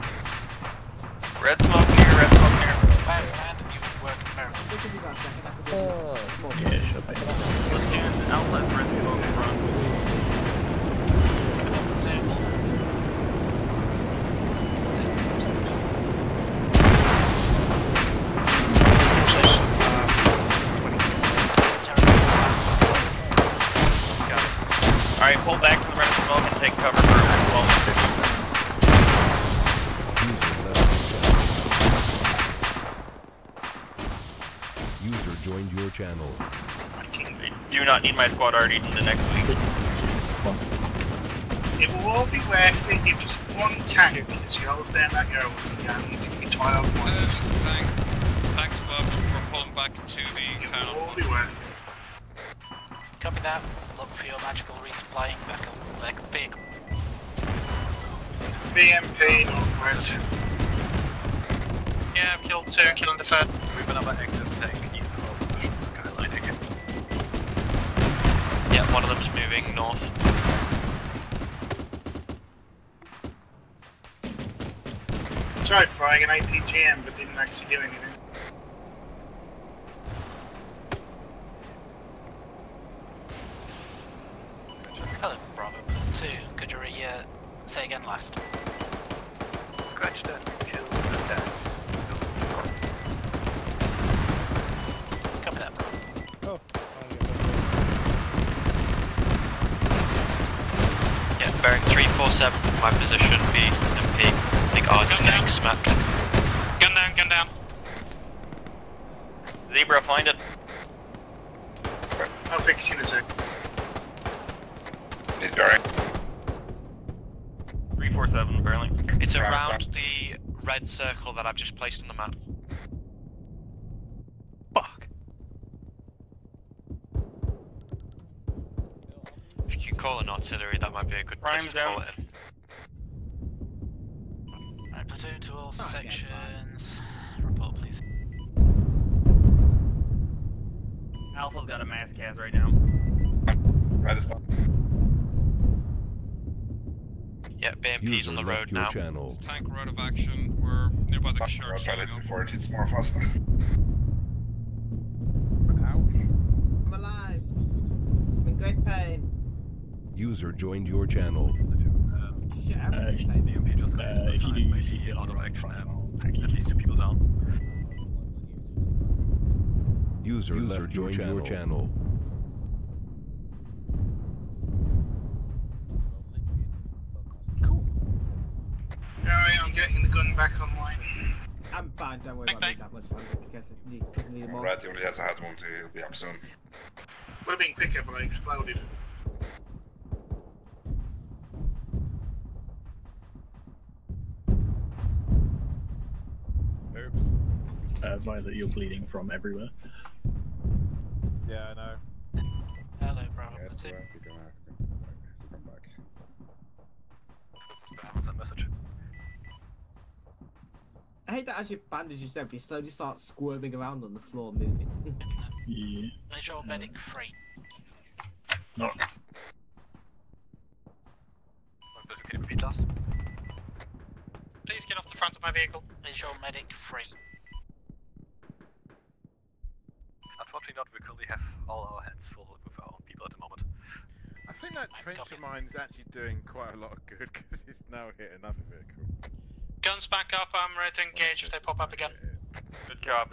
Red smoke here, red smoke here. Fire command, you work American. Yeah, sure thing. And outlet red smoke front. Alright, pull back from the red smoke and take cover for a moment. User joined your channel. I do not need my squad already into next week. It will all be worth it if just one tank is holds down that yellow and you can be twelve points. Thank, thanks, Bob, for pulling back to the It town. will all be worth it. Copy that. Look for your magical resupplying vehicle. Like vehicle. B M P, northwest. Yeah, I've killed two, killing the third. We have another active tank east of our position, skylining it. Yeah, one of them's moving north. Tried frying an A P G M but didn't actually do anything. Hello, Bravo. Two. Could you re uh, say again last? Scratch that, kill the death. Copy that. Oh. Yeah, bearing three four seven from my position, B and P. I think ours is getting smacked. Gun down, gun down. Zebra, find it. I'll fix you in a sec. three four seven, barely. It's around the red circle that I've just placed on the map. Fuck. If you call an artillery, that might be a good place Prime's to call down. it in. Alright, platoon to all sections. Report, please. Alpha's got a mass cas right now. Right as well. Yeah, B M P's User on the left road your now. channel. Tank, we're out of action. We're nearby the church. I'll try to before it hits more of us. I'm alive. I'm in great pain. User joined your channel. Shit, I'm Uh, in if, great pain. B M P just got uh, if you do you see it auto on action, I'll um, tag you. at least two people down. User, User left joined your channel. Alright, I'm getting the gun back online. I'm fine, don't worry about me that much longer because I need, I need more. Right, he only has a head wound, he'll be up soon. Would have been quicker, but I exploded. Oops. Uh, Violet, you're bleeding from everywhere. Yeah, I know. Hello, Bravo. Yeah, What's so it? we're gonna have to come back. What's that message? I hate that as you bandage yourself, you slowly start squirming around on the floor, moving. Yeah. Is your medic free? No. Okay, repeat last. Please get off the front of my vehicle. Is your medic free? Unfortunately not, we currently have all our hands full with our own people at the moment. I think that trench of mine is actually doing quite a lot of good because it's now hit another vehicle. Guns back up, I'm ready to engage if they pop up again. Good copy.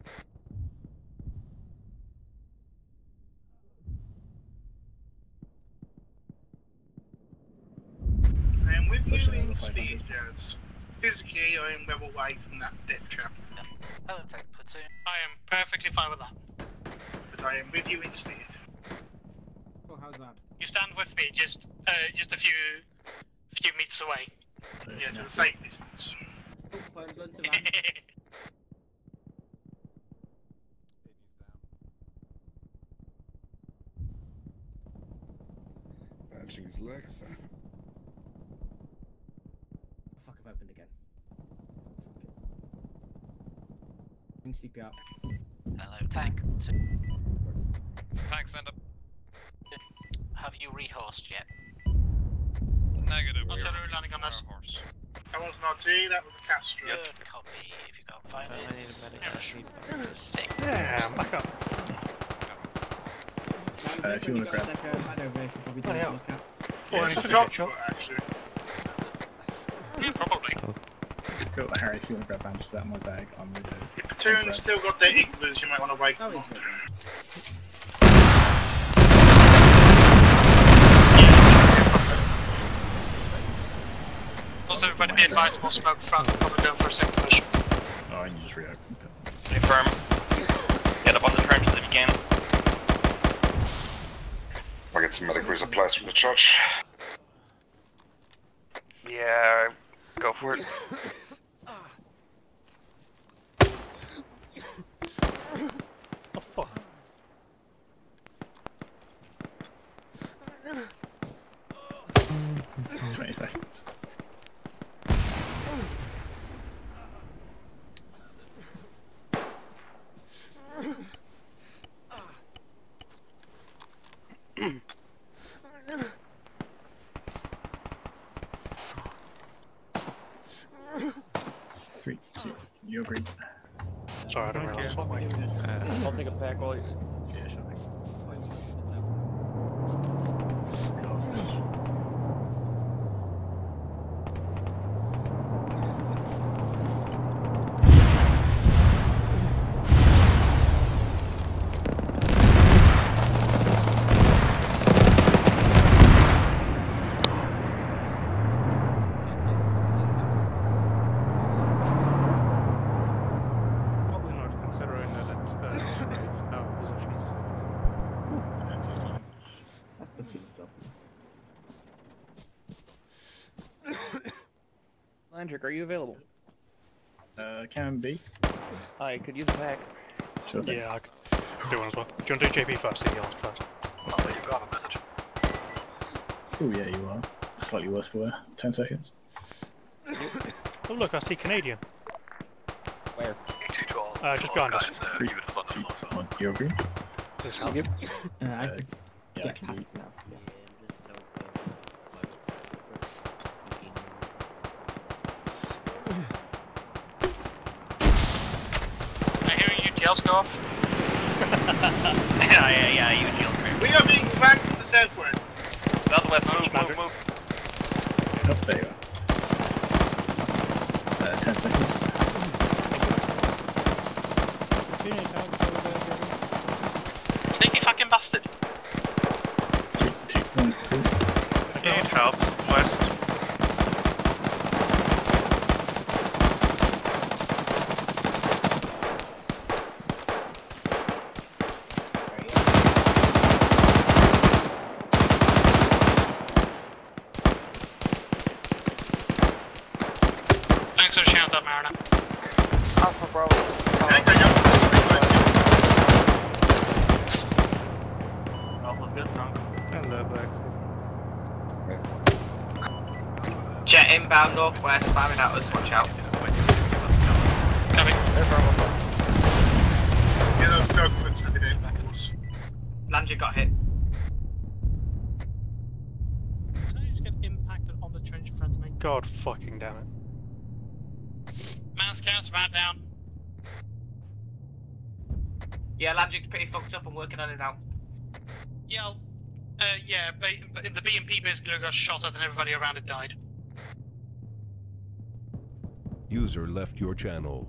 I am with Push you it in over five hundred. speed, Jazz. Physically, I am well away from that death trap. Hello, tank platoon. I am perfectly fine with that. But I am with you in speed. Oh, how's that? You stand with me, just uh, just a few few meters away. Yeah, to the safe distance. Oh, phone gun to van. Bandaging his legs. Fuck, I've opened again. Fuck it. C P R. Hello, tank. Tank, stand up. Have you rehorsed yet? Negative. Artillery landing on us. Horse. That was not T, that was a Castro. Good copy. If you can't find it, I need a medic. I need sick. Yeah, back up. Uh, if you want to grab. Oh, yeah. Or Yeah, it's a it's drop a shot, actually. Yeah, probably. Go, Harry, if you want to grab bandages out of my bag, I'm ready. If Platoon's still got their igloos, you might want to wait for them. Also, everybody be advised, more smoke front, probably going for a second push. Oh, and you just reopen. Stay firm. Get up on the trenches if you can. I'll get some medical supplies from the church. Yeah, go for it. Oh, fuck. twenty seconds. Three, two, you agree? Sorry, I don't realize what way. Uh, I'll take a pack while you. Yeah, sure thing. Probably not, considering that it uh, moved our positions. Landrick, are you available? Uh, can be. I could use a pack. Sure thing. Yeah, I could do one as well. Do you want to do J P first, the heals first? Oh, you got a message. Oh yeah, you are. Slightly worse for wear. Ten seconds. Oh look, I see Canadian. Where? two to all. Uh, just all behind us. guys, uh, even us on the floor, so. One, you agree? This I'll give. Uh, I Uh, could yeah, I get can past do. now. I hear you tails go off. yeah, yeah, yeah, you heal cream. We are being flanked to the southward. Southwest, move, move, move. Oh, there you are. Uh, ten seconds. Sneaky fucking bastard. Three, two, one, three. Okay, it helps. West. Alpha Bravo. Alpha's good, drunk. Hello, Black. Jet inbound northwest, spamming at us, watch out. Coming. Yeah, that's go. Langer got hit. Did I just get impacted on the trench in front of me? God fucking damn it. Mouse counts about down. Yeah, Langer's pretty fucked up, I'm working on it now. Yeah, I'll- uh, yeah, but but the B M P basically got shot at and everybody around it died. User left your channel.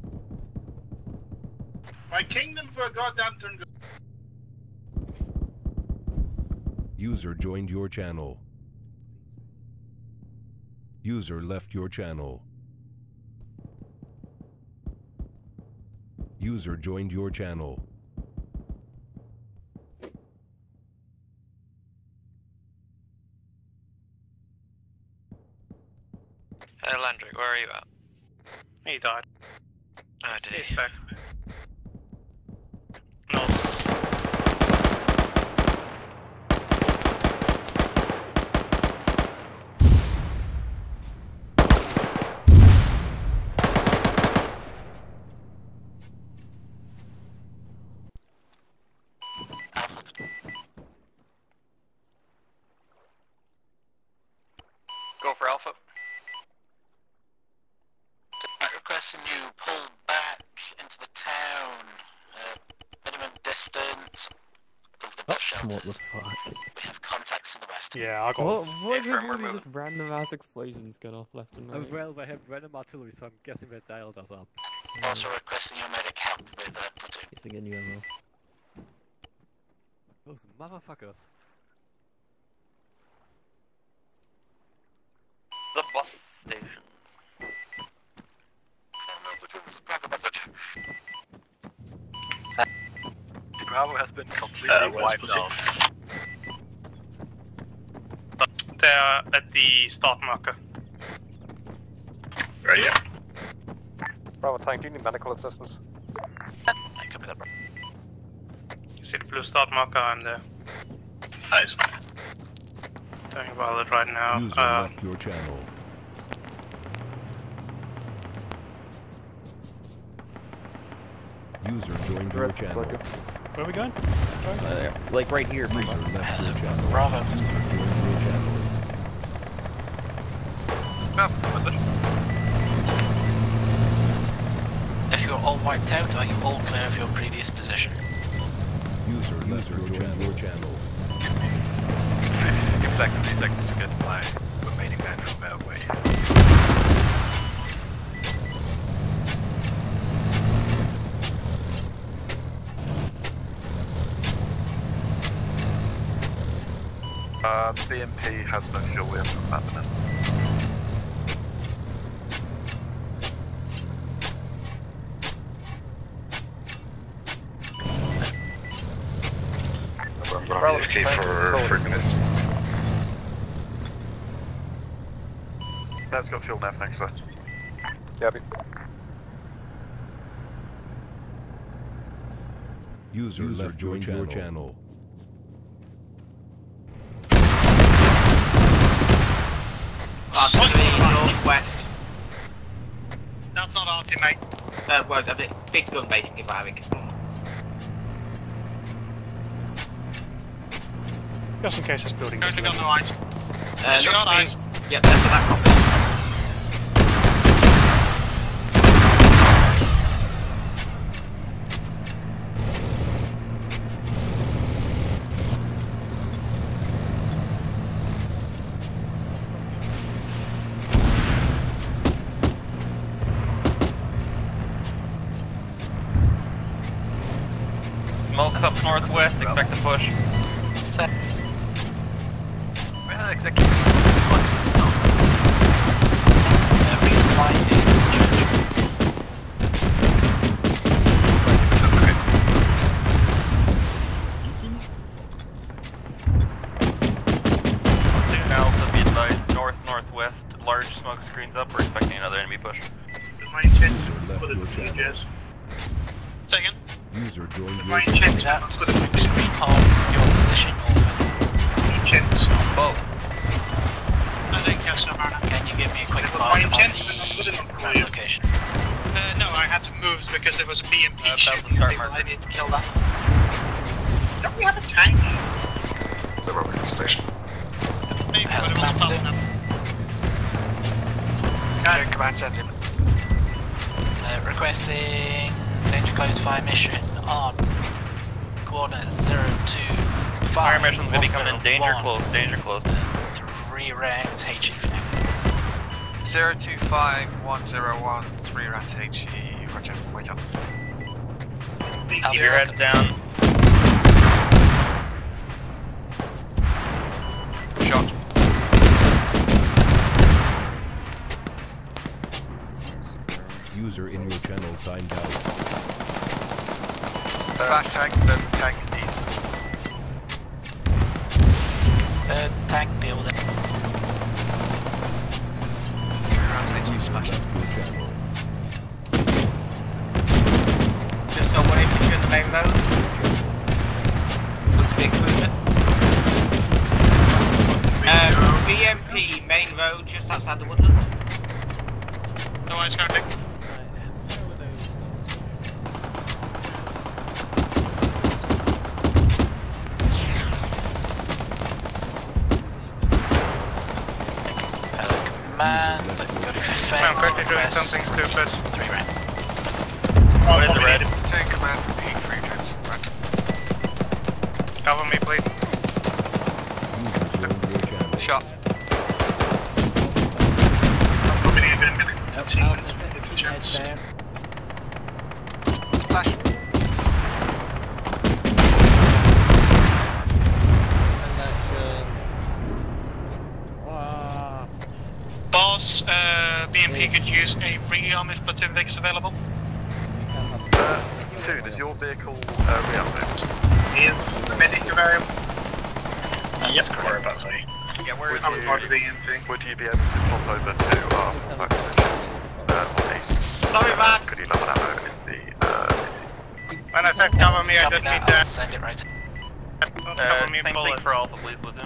My kingdom for a goddamn turn. User joined your channel. User left your channel. User joined your channel. Hey Landry, where are you at? He died. Oh, did He's he? back. No. Go for Alpha. Requesting you pull back into the town. Uh, minimum distance of the bus shelters. What the fuck? We have contacts to the west. Yeah, I got. What, what is Affirm, it we're with moving. just random ass explosions going off left and right? Oh, well, they have random artillery, so I'm guessing they dialed us up. Also requesting your medic help with uh, platoon. Guess again you ammo. Those motherfuckers. The bus station. Bravo has been completely Uh, wiped out. They are at the start marker. Right, yeah. Bravo tank, do you need medical assistance? I copy that, bro. You see the blue start marker? I'm there. Nice. Doing about it right now. User Uh, left your channel. User joined your channel. Where are we going? Uh, like right here. User left your channel. Bravo. User joined your channel. If you're all wiped out, are you all clear of your previous position? User left your channel. Your channel. Effectively, seconds to get my remaining man from our way. Uh, B M P has no fuel, we have no map. I'm gonna be A F K for three minutes. That's got fuel now, thanks sir. Gabby. User, User left joined your channel. Artillery northwest. That's not arty, mate. Uh, well, a bit, big gun basically firing. Just in case this building Goes gets to gun no eyes. Uh, She got eyes. Yep, that's that compass. Smoke's up northwest, expect to push. Set. Well, exactly. Alpha, be advised, north, north. northwest, large smoke screens up. We're expecting another enemy push. My intent User is left for the your channel. jazz. Second. User joined My your intent channel. is for the Screen hold your position intent. Both. I think yes, I'm on. Can you give me a quick It was mark my on intent the to put it on map location? Uh, no, I had to move because there was a B M P Uh, ship. that's the start I marker. needed to kill that. Don't we have a tank? The Roman station. Maybe, but it wasn't fast enough. Doing command sending. Uh, requesting danger close fire mission on coordinates zero two Fire five. mission's gonna be coming in danger close, danger close. Three rounds H E. zero two five one zero one, three rounds H E. Roger, wait up. Keep your heads down. Shot. User in your channel timed out. Slash tank, then tank east. Uh, tank, deal with it. Three rounds H E User smash. left your channel. Just got one infantry in the main road. Looks to be excluded. Um, B M P main road just outside the woodland. No one's gonna pick. Man, but go to defend. I'm quickly doing something stupid. Three round. What is the red? Tank command from P three troops. Right. Cover me, please. User joined your channel. Shot. I'm getting a bit of minute. Two minutes. It's a chance. Flash. Boss, uh, B M P could use a re-arm if platoon Vic's available. Uh, two, does your vehicle uh, re-up moved? Ian's the medic available. Yes, correct, that's me. Yeah, where I'm part of the B M P. Would you be able to pop over to our flag position uh, on east? Sorry, man. Could you level ammo in the uh, When I said cover me, I Copy didn't that, mean that. I'll send it right. Don't Uh, cover me same in thing bullets. for Alpha, please, platoon.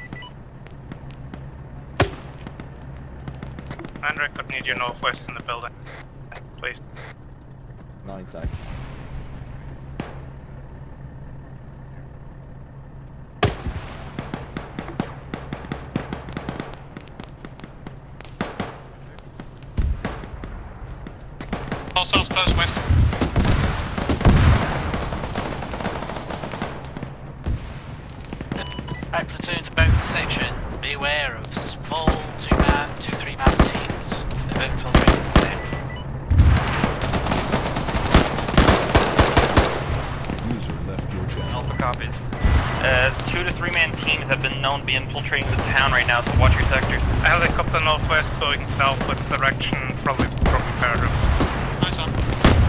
Andrew could need you northwest in the building. Please. Nine sacks. All cells close west. Right, platoon to both sections. Beware of small two-man, two, three-man teams. They're infiltrating the town. User left your channel. Alpha copies. Uh, two to three man teams have been known to be infiltrating the town right now, so watch your sector. A helicopter northwest going southwards direction, probably dropping paragraph. Nice one.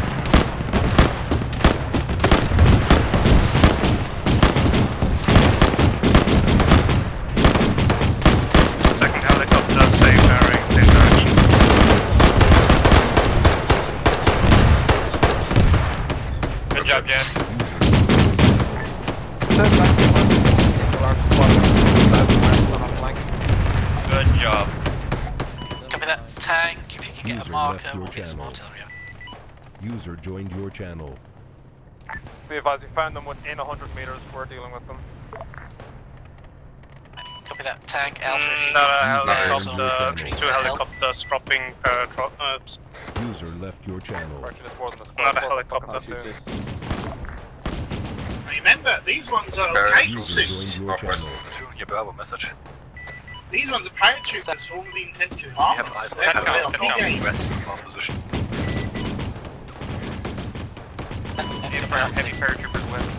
Second helicopter, same bearing, same direction. Good job, Jeff. Good job. Copy that tank. If you can get User a marker, left your we'll get some channel. artillery up. User joined your channel. Be advised, we found them within one hundred meters. We're dealing with them. Copy that tank. Alpha, if you Mm, no, can User spare left some your helicopter, retreat channel. two to help. helicopters dropping paradrop. Uh, User left your channel. Actually, it's more than a squad. not a More than a helicopter. fucking platoon. Remember, these ones are Very kite User joined suits. your channel. Your Bravo message. These ones are paratroopers for all the intent to harm Have us. eyes They're on real the big west on position. Heavy paratroopers west.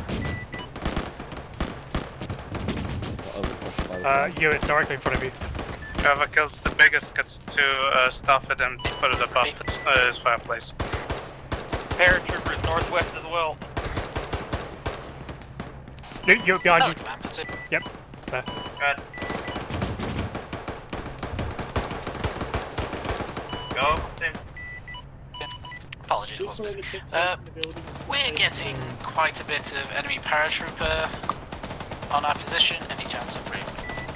Uh, unit directly in front of you. Whoever kills the biggest gets to uh, staff it and put it above its, uh, his fireplace. Paratroopers northwest as well. You, you're behind Oh, you. command platoon. Yep. There. Good. Go, Tim. Apologies, it was busy. Uh, we're getting quite a bit of enemy paratrooper on our position. Any chance of break?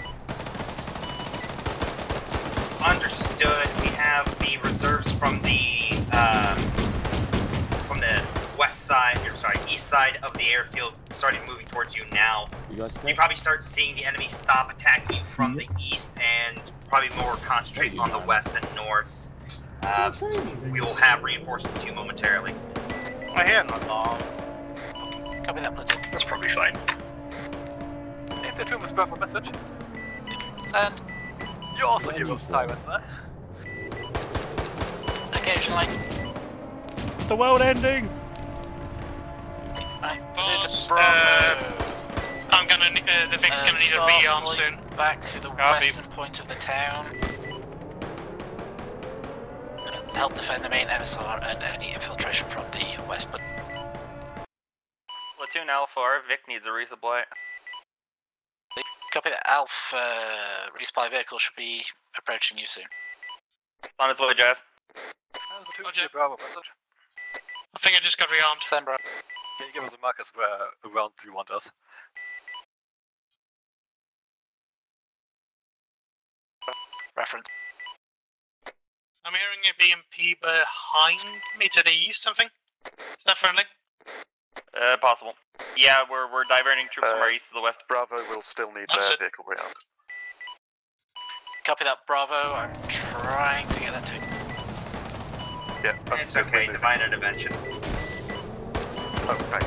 Understood. We have the reserves from the um, from the west side, or sorry, east side of the airfield, starting moving towards you now. You guys You probably start seeing the enemy stop attacking you from the east and probably more concentrate on the west and north. Uh, we will have reinforcements to you momentarily. I hear not long. Copy that, platoon. That's probably fine. Hey, platoon, was a message. Send. You also give us silencer. Occasionally. The world ending! Right, Boss, uh, I'm gonna, uh, the Vic's Uh, gonna need a start rearm pulling soon. Back to the Copy. western point of the town. Gonna help defend the main M S R and any infiltration from the west. But Platoon Alpha, our Vic needs a resupply. copy that. Alpha resupply vehicle should be approaching you soon. On its way, Jazz. Roger. Bravo, message. I think I just got rearmed. Send, bro. Can you give us a markers where around you want us? Reference. I'm hearing a B M P behind me to the east, something. Is that friendly? Uh, possible. Yeah, we're we're diverting troops from Uh, our east to the west. Bravo will still need That's their it. vehicle round. Copy that, Bravo. I'm trying to get that to. Yeah, that's It's okay, divine intervention. Oh, thanks.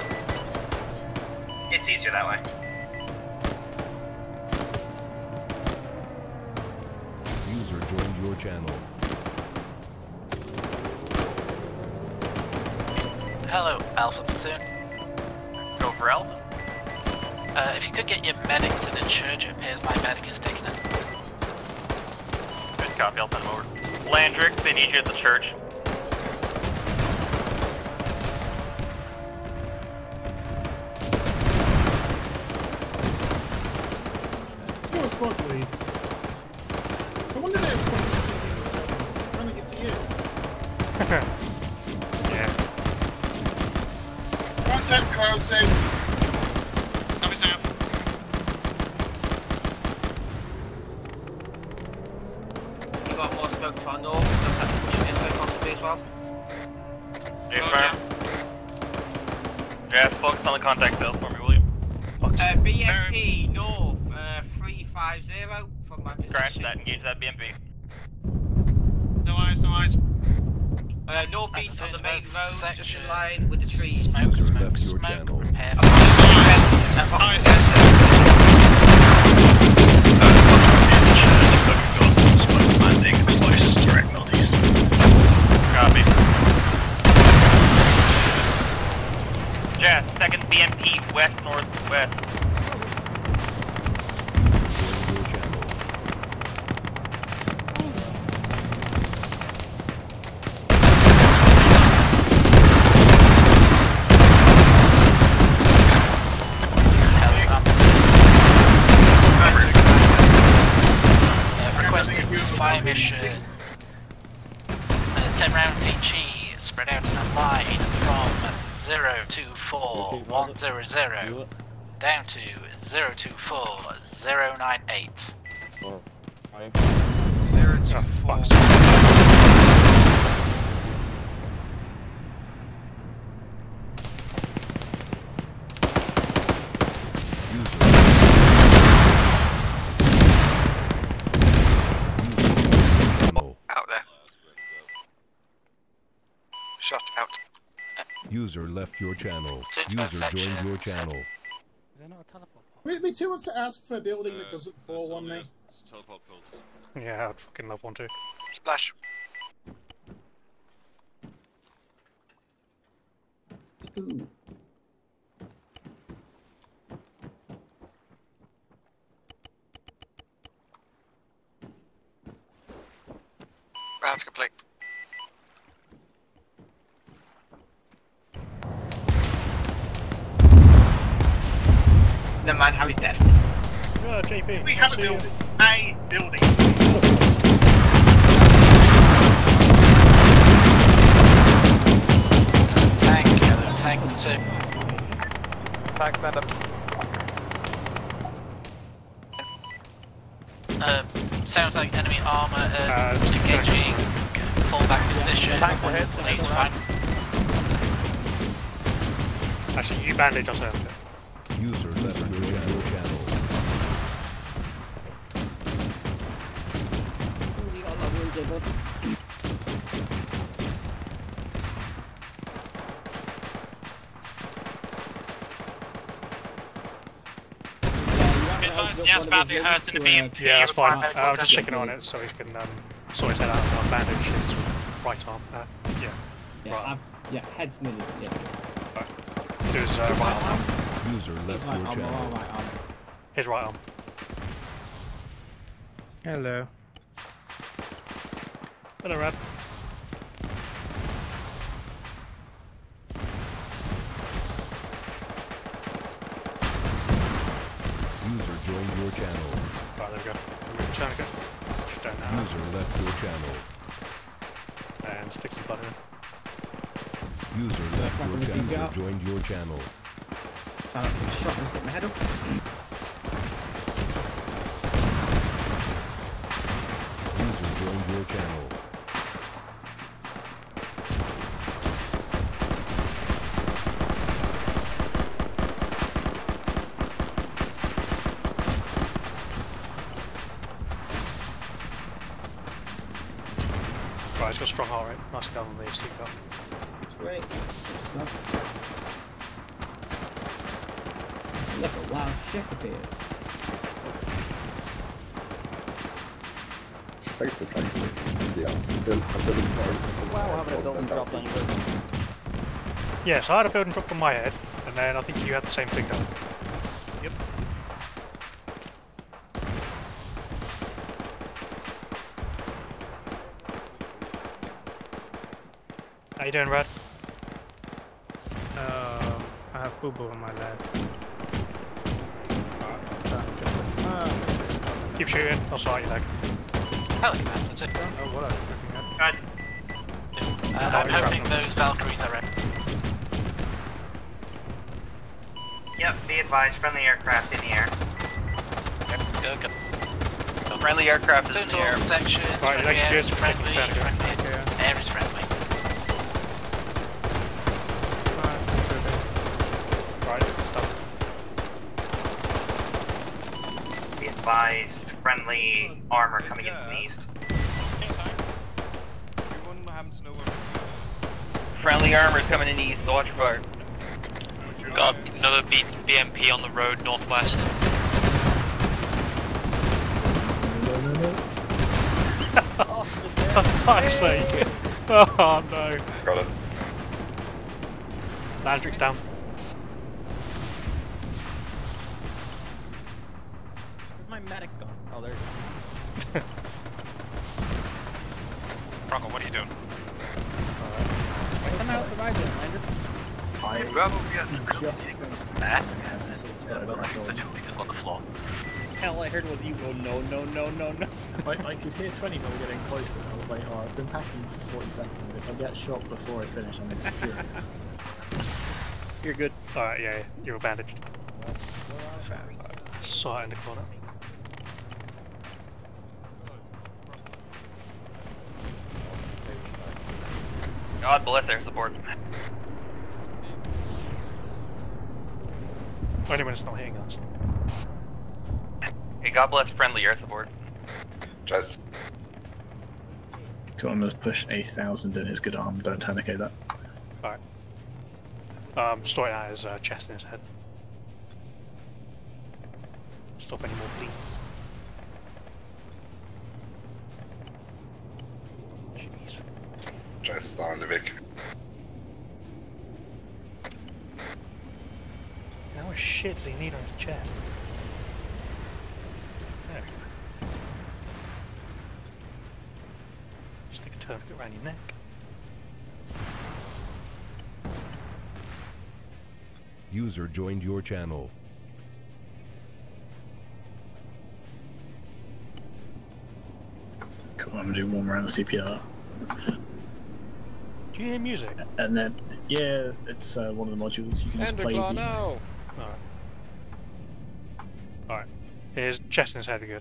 It's easier that way. User joined your channel. Hello, Alpha platoon. Go for Alpha. Uh, if you could get your medic to the church, it appears my medic is taken in. Good copy, I'll send him over. Landrix, they need you at the church. You're a squad lead. I wonder if they're trying to get to you. Yeah. Contact crowd safe. Copy, Sam. You got more smoke to our north. Does that push your smoke onto me as well? J firm. Jazz, focus on the contact sales for me, will you? Uh, B M P north, uh, three five zero from my position. Crash that, engage that B M P. No eyes, no eyes. Uh, northeast on the main road, just in line with the trees. User left your channel. Landing closest direct northeast. Copy. Jazz, second B M P, west, northwest. My mission. Uh, ten round H E spread out in a line from zero two four one zero zero down to zero two four zero nine eight. Zero two four. Out there. Shut out. User left your channel. User joined your channel. Me, me too wants to ask for a building that doesn't fall on me. Yeah, I'd fucking love one too. Splash. Ooh. Round's complete. Never mind, Harry's dead. Yeah, J P. We have a building. A building. tank stand up. Uh, sounds like enemy armor uh, uh, engaging fallback position. Tank ahead. Please flank. Actually, you bandage us over. User left your channel. channel. Yes, badly hurt in the B M P. Yeah, that's fine. Uh, I was just checking on it so he can um, sort his head out and bandage his right arm. Uh, yeah. Yeah, right. I've, yeah, head's nearly dead. Do his uh, right arm. User left your Right, channel. arm, right arm. His right arm. Hello. Hello, Rad. User joined your channel. Right, there we go. Remove the tourniquet. Push down now. User left your channel. And stick some blood in. User left your User channel. out. Joined your channel. Found some shot and stick my head up. User joined your channel. Right, he's got a strong heart rate. Nice gun on the steam gun. Great. Look, a wild chef appears. Thanks for trying to. Yeah, I'm building far. Wow, having a building drop on your head. Yeah, so I had a building drop on my head, and then I think you had the same thing done. Yep. How you doing, Rad? Uh, I have boo boo on my leg. Keep shooting, I'll start your leg. Pelican man, that's it. I don't know what I'm looking at. Good. Uh, I'm hoping those Valkyries are ready. Yep, be advised, friendly aircraft in the air. Go, go. So friendly aircraft is in the Total air. section, Right, friendly next air, is friendly, friendly, friendly, air is friendly. Right, done. Be advised, friendly armor coming in from the east. Friendly armor is coming in east, so watch your fire. Got another B BMP on the road northwest. For fuck's sake. Oh no. Got it. Landrick's down. Where's my medic gone? Oh, there it is. Bronco, what are you doing? Come out, survive this, Lander. I Bravo, we are Mask. literally just on the floor. Hell, I heard was you go, no, no, no, no, no. I, I could hear twenty mil getting closer, and I was like, oh, I've been packing for forty seconds. If I get shot before I finish, I'm going to be furious. You're good. Alright, yeah, yeah, you're bandaged. Saw it in the corner. God bless air support. Only when it's not hitting us. Hey, God bless friendly air support. Just. Cool, I'm going to push a thousand in his good arm. Don't tourniquet that. Alright. Um, store it out his uh, chest and his head. Stop any more bleeds. Jeez. Just on the Vic. How much shit does he need on his chest? There. Just take a tourniquet around your neck. User joined your channel. Cool, I'm going to do one round of C P R. Do you hear music? And then, yeah, it's uh, one of the modules. You can just play the, no! Alright. Alright. His chest is heavy good.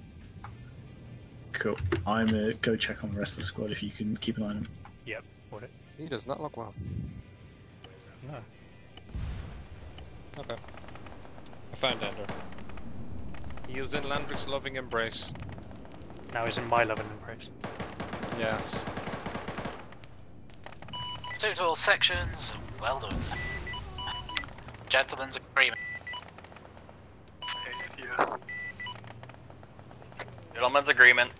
Cool. I'm gonna go check on the rest of the squad if you can keep an eye on him. Yep, got it. He does not look well. No. Okay. I found Ender. He was in Landrick's loving embrace. Now he's in my loving embrace. Yes. Two to all sections, well done. Gentlemen's agreement. Gentlemen's agreement.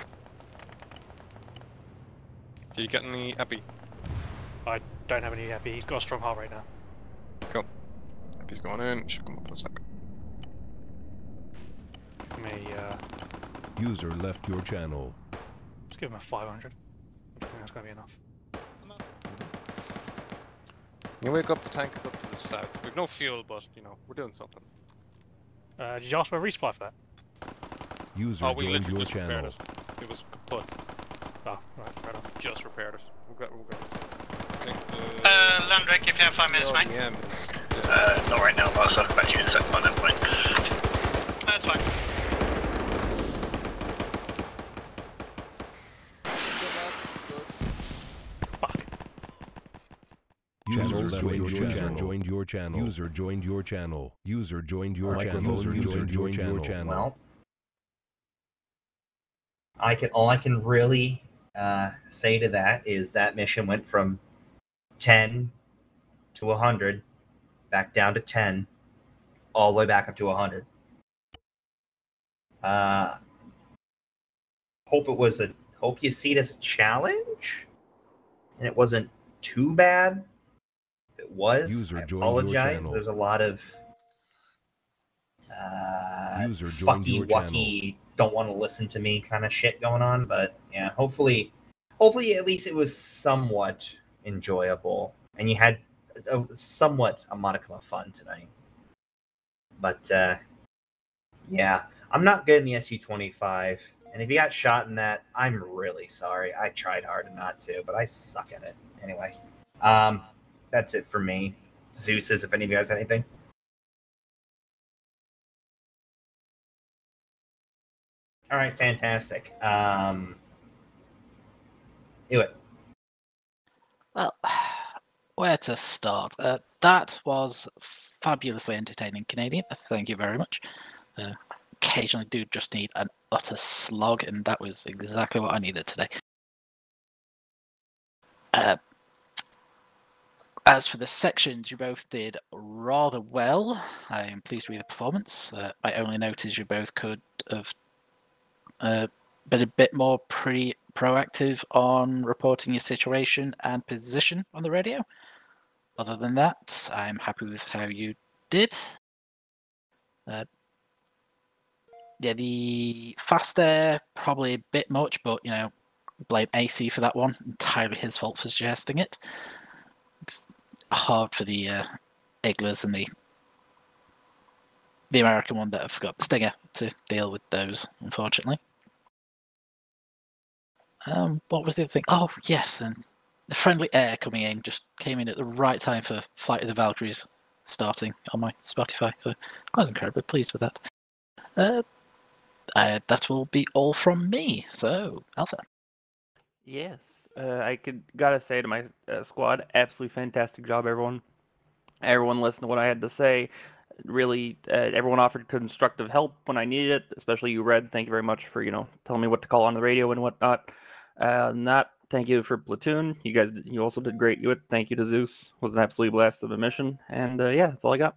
Did you get any epi? I don't have any epi, he's got a strong heart right now. Cool. Epi's going in, should come up in a sec. Me, uh... User left your channel. Let's give him a five hundred. I think that's gonna be enough. You wake up, the tank is up to the south. We've no fuel, but, you know, we're doing something. Uh, did you ask for a resupply for that? User oh, we joined literally your just repaired channel. it. It was kaput. Oh, right, right on. Just repaired it. We'll get, we'll get it. I think the... Uh, Landrick, if you have five minutes, mate. R D M is... Uh, not right now, but I'll circle back to you in a second by that point. That's fine. User joined your channel. Joined your channel. User joined your channel. User joined your channel. User joined your channel. Well, I can all I can really uh, say to that is that mission went from ten to a hundred, back down to ten, all the way back up to a hundred. Uh, hope it was a hope you see it as a challenge, and it wasn't too bad. If it was, User I joined your apologize. channel. There's a lot of uh, User joined fucky your wucky, don't want to listen to me kind of shit going on. But yeah, hopefully, hopefully at least it was somewhat enjoyable, and you had a, somewhat a modicum of fun tonight. But uh, yeah, I'm not good in the S U twenty-five, and if you got shot in that, I'm really sorry. I tried hard not to, but I suck at it anyway. Um, that's it for me. Zeus's, if any of you guys have anything. All right, fantastic. Um, do it. Well, where to start? Uh, that was fabulously entertaining, Canadian. Thank you very much. Uh, occasionally do just need an utter slog, and that was exactly what I needed today. Uh, as for the sections, you both did rather well. I am pleased with the performance. Uh, my only note is you both could have uh, been a bit more pre proactive on reporting your situation and position on the radio. Other than that, I'm happy with how you did. Uh, yeah, the fast air, probably a bit much, but, you know, blame A C for that one. Entirely his fault for suggesting it. It's hard for the uh, Iglas and the the American one that have got Stinger to deal with those, unfortunately. Um, what was the other thing? Oh, yes, and the friendly air coming in just came in at the right time for Flight of the Valkyries starting on my Spotify, so I was incredibly pleased with that. Uh, uh, that will be all from me, so, Alpha. Yes, uh, I could gotta say to my uh, squad, absolutely fantastic job, everyone. Everyone listened to what I had to say. Really, uh, everyone offered constructive help when I needed it, especially you, Red. Thank you very much for, you know, telling me what to call on the radio and whatnot. Uh, and that, thank you for Platoon. You guys, you also did great. You, thank you to Zeus. It was an absolute blast of a mission. And uh, yeah, that's all I got.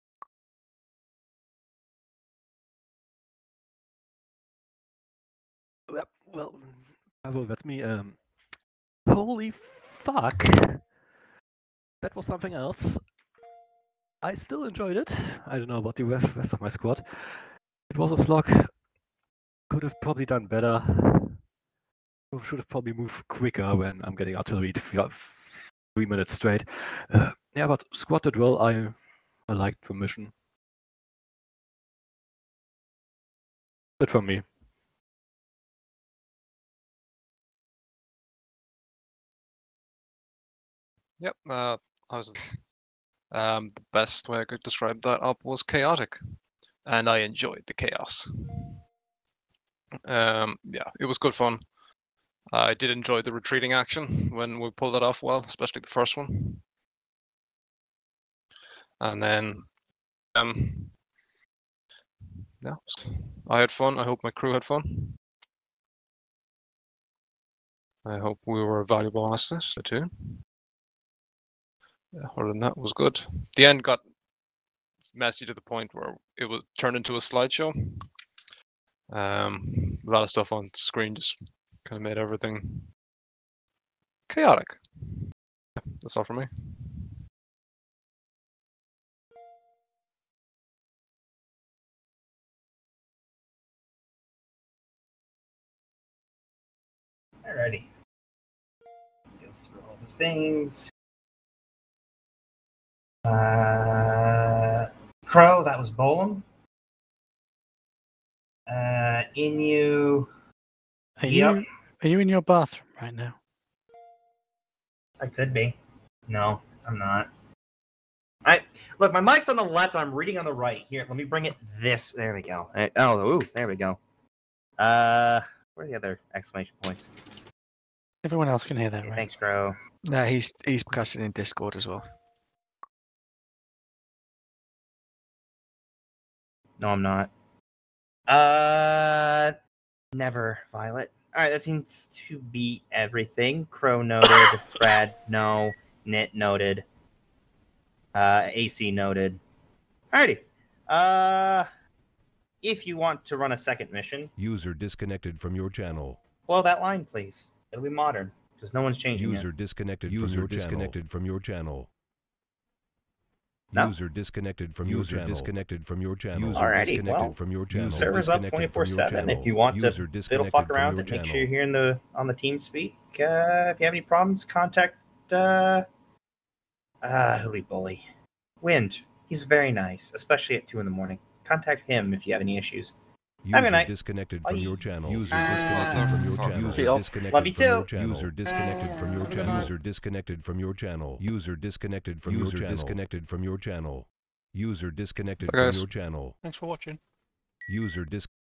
Well, well, that's me. Um, holy fuck! That was something else. I still enjoyed it. I don't know about the rest of my squad. It was a slog. Could have probably done better. Should have probably moved quicker when I'm getting artillery three minutes straight. Uh, yeah, but squad did well. I, I liked the mission. That's from me. Yep, uh, I was Um, the best way I could describe that up was chaotic, and I enjoyed the chaos. Um, yeah, it was good fun. I did enjoy the retreating action when we pulled it off well, especially the first one. And then, um, yeah, I had fun. I hope my crew had fun. I hope we were valuable assets too. Yeah, other than that, it was good. The end got messy to the point where it was turned into a slideshow. Um, a lot of stuff on screen just kind of made everything chaotic. Yeah, that's all for me. Alrighty. Go through all the things. Uh, Crow, that was Bolum. Uh, Inu. Are Yep. you are you in your bathroom right now? I could be. No, I'm not. I look. My mic's on the left. I'm reading on the right. Here, let me bring it. This. There we go. I- oh, ooh, there we go. Uh, where are the other exclamation points? Everyone else can hear that, Okay, right? thanks, Crow. No, he's he's casting in Discord as well. No, I'm not. Uh, never, Violet. All right, that seems to be everything. Crow noted. Brad, no. Nit noted. Uh, A C noted. Alrighty. Uh, if you want to run a second mission, User disconnected from your channel. blow that line, please. It'll be modern because no one's changing User it. disconnected User from your disconnected channel. from your channel. No? User disconnected from your channel. disconnected from your channel. User Alrighty, disconnected well, from your channel. server's up Disconnected twenty-four from your seven. channel. If you want User to fiddle disconnected fuck from around your with it, make channel. sure you're here in the on the team speak. Uh, if you have any problems, contact uh, uh, who do we bully? Wind. He's very nice, especially at two in the morning. Contact him if you have any issues. Have a User good night. disconnected Bye. from your channel. User Ah. disconnected from your channel. Love User you. disconnected Love you from your too. channel. User disconnected from your Ah, channel. bye. User disconnected from your channel. User disconnected from your channel. User disconnected from your channel. User disconnected Bye, from guys. your channel. Thanks for watching. User dis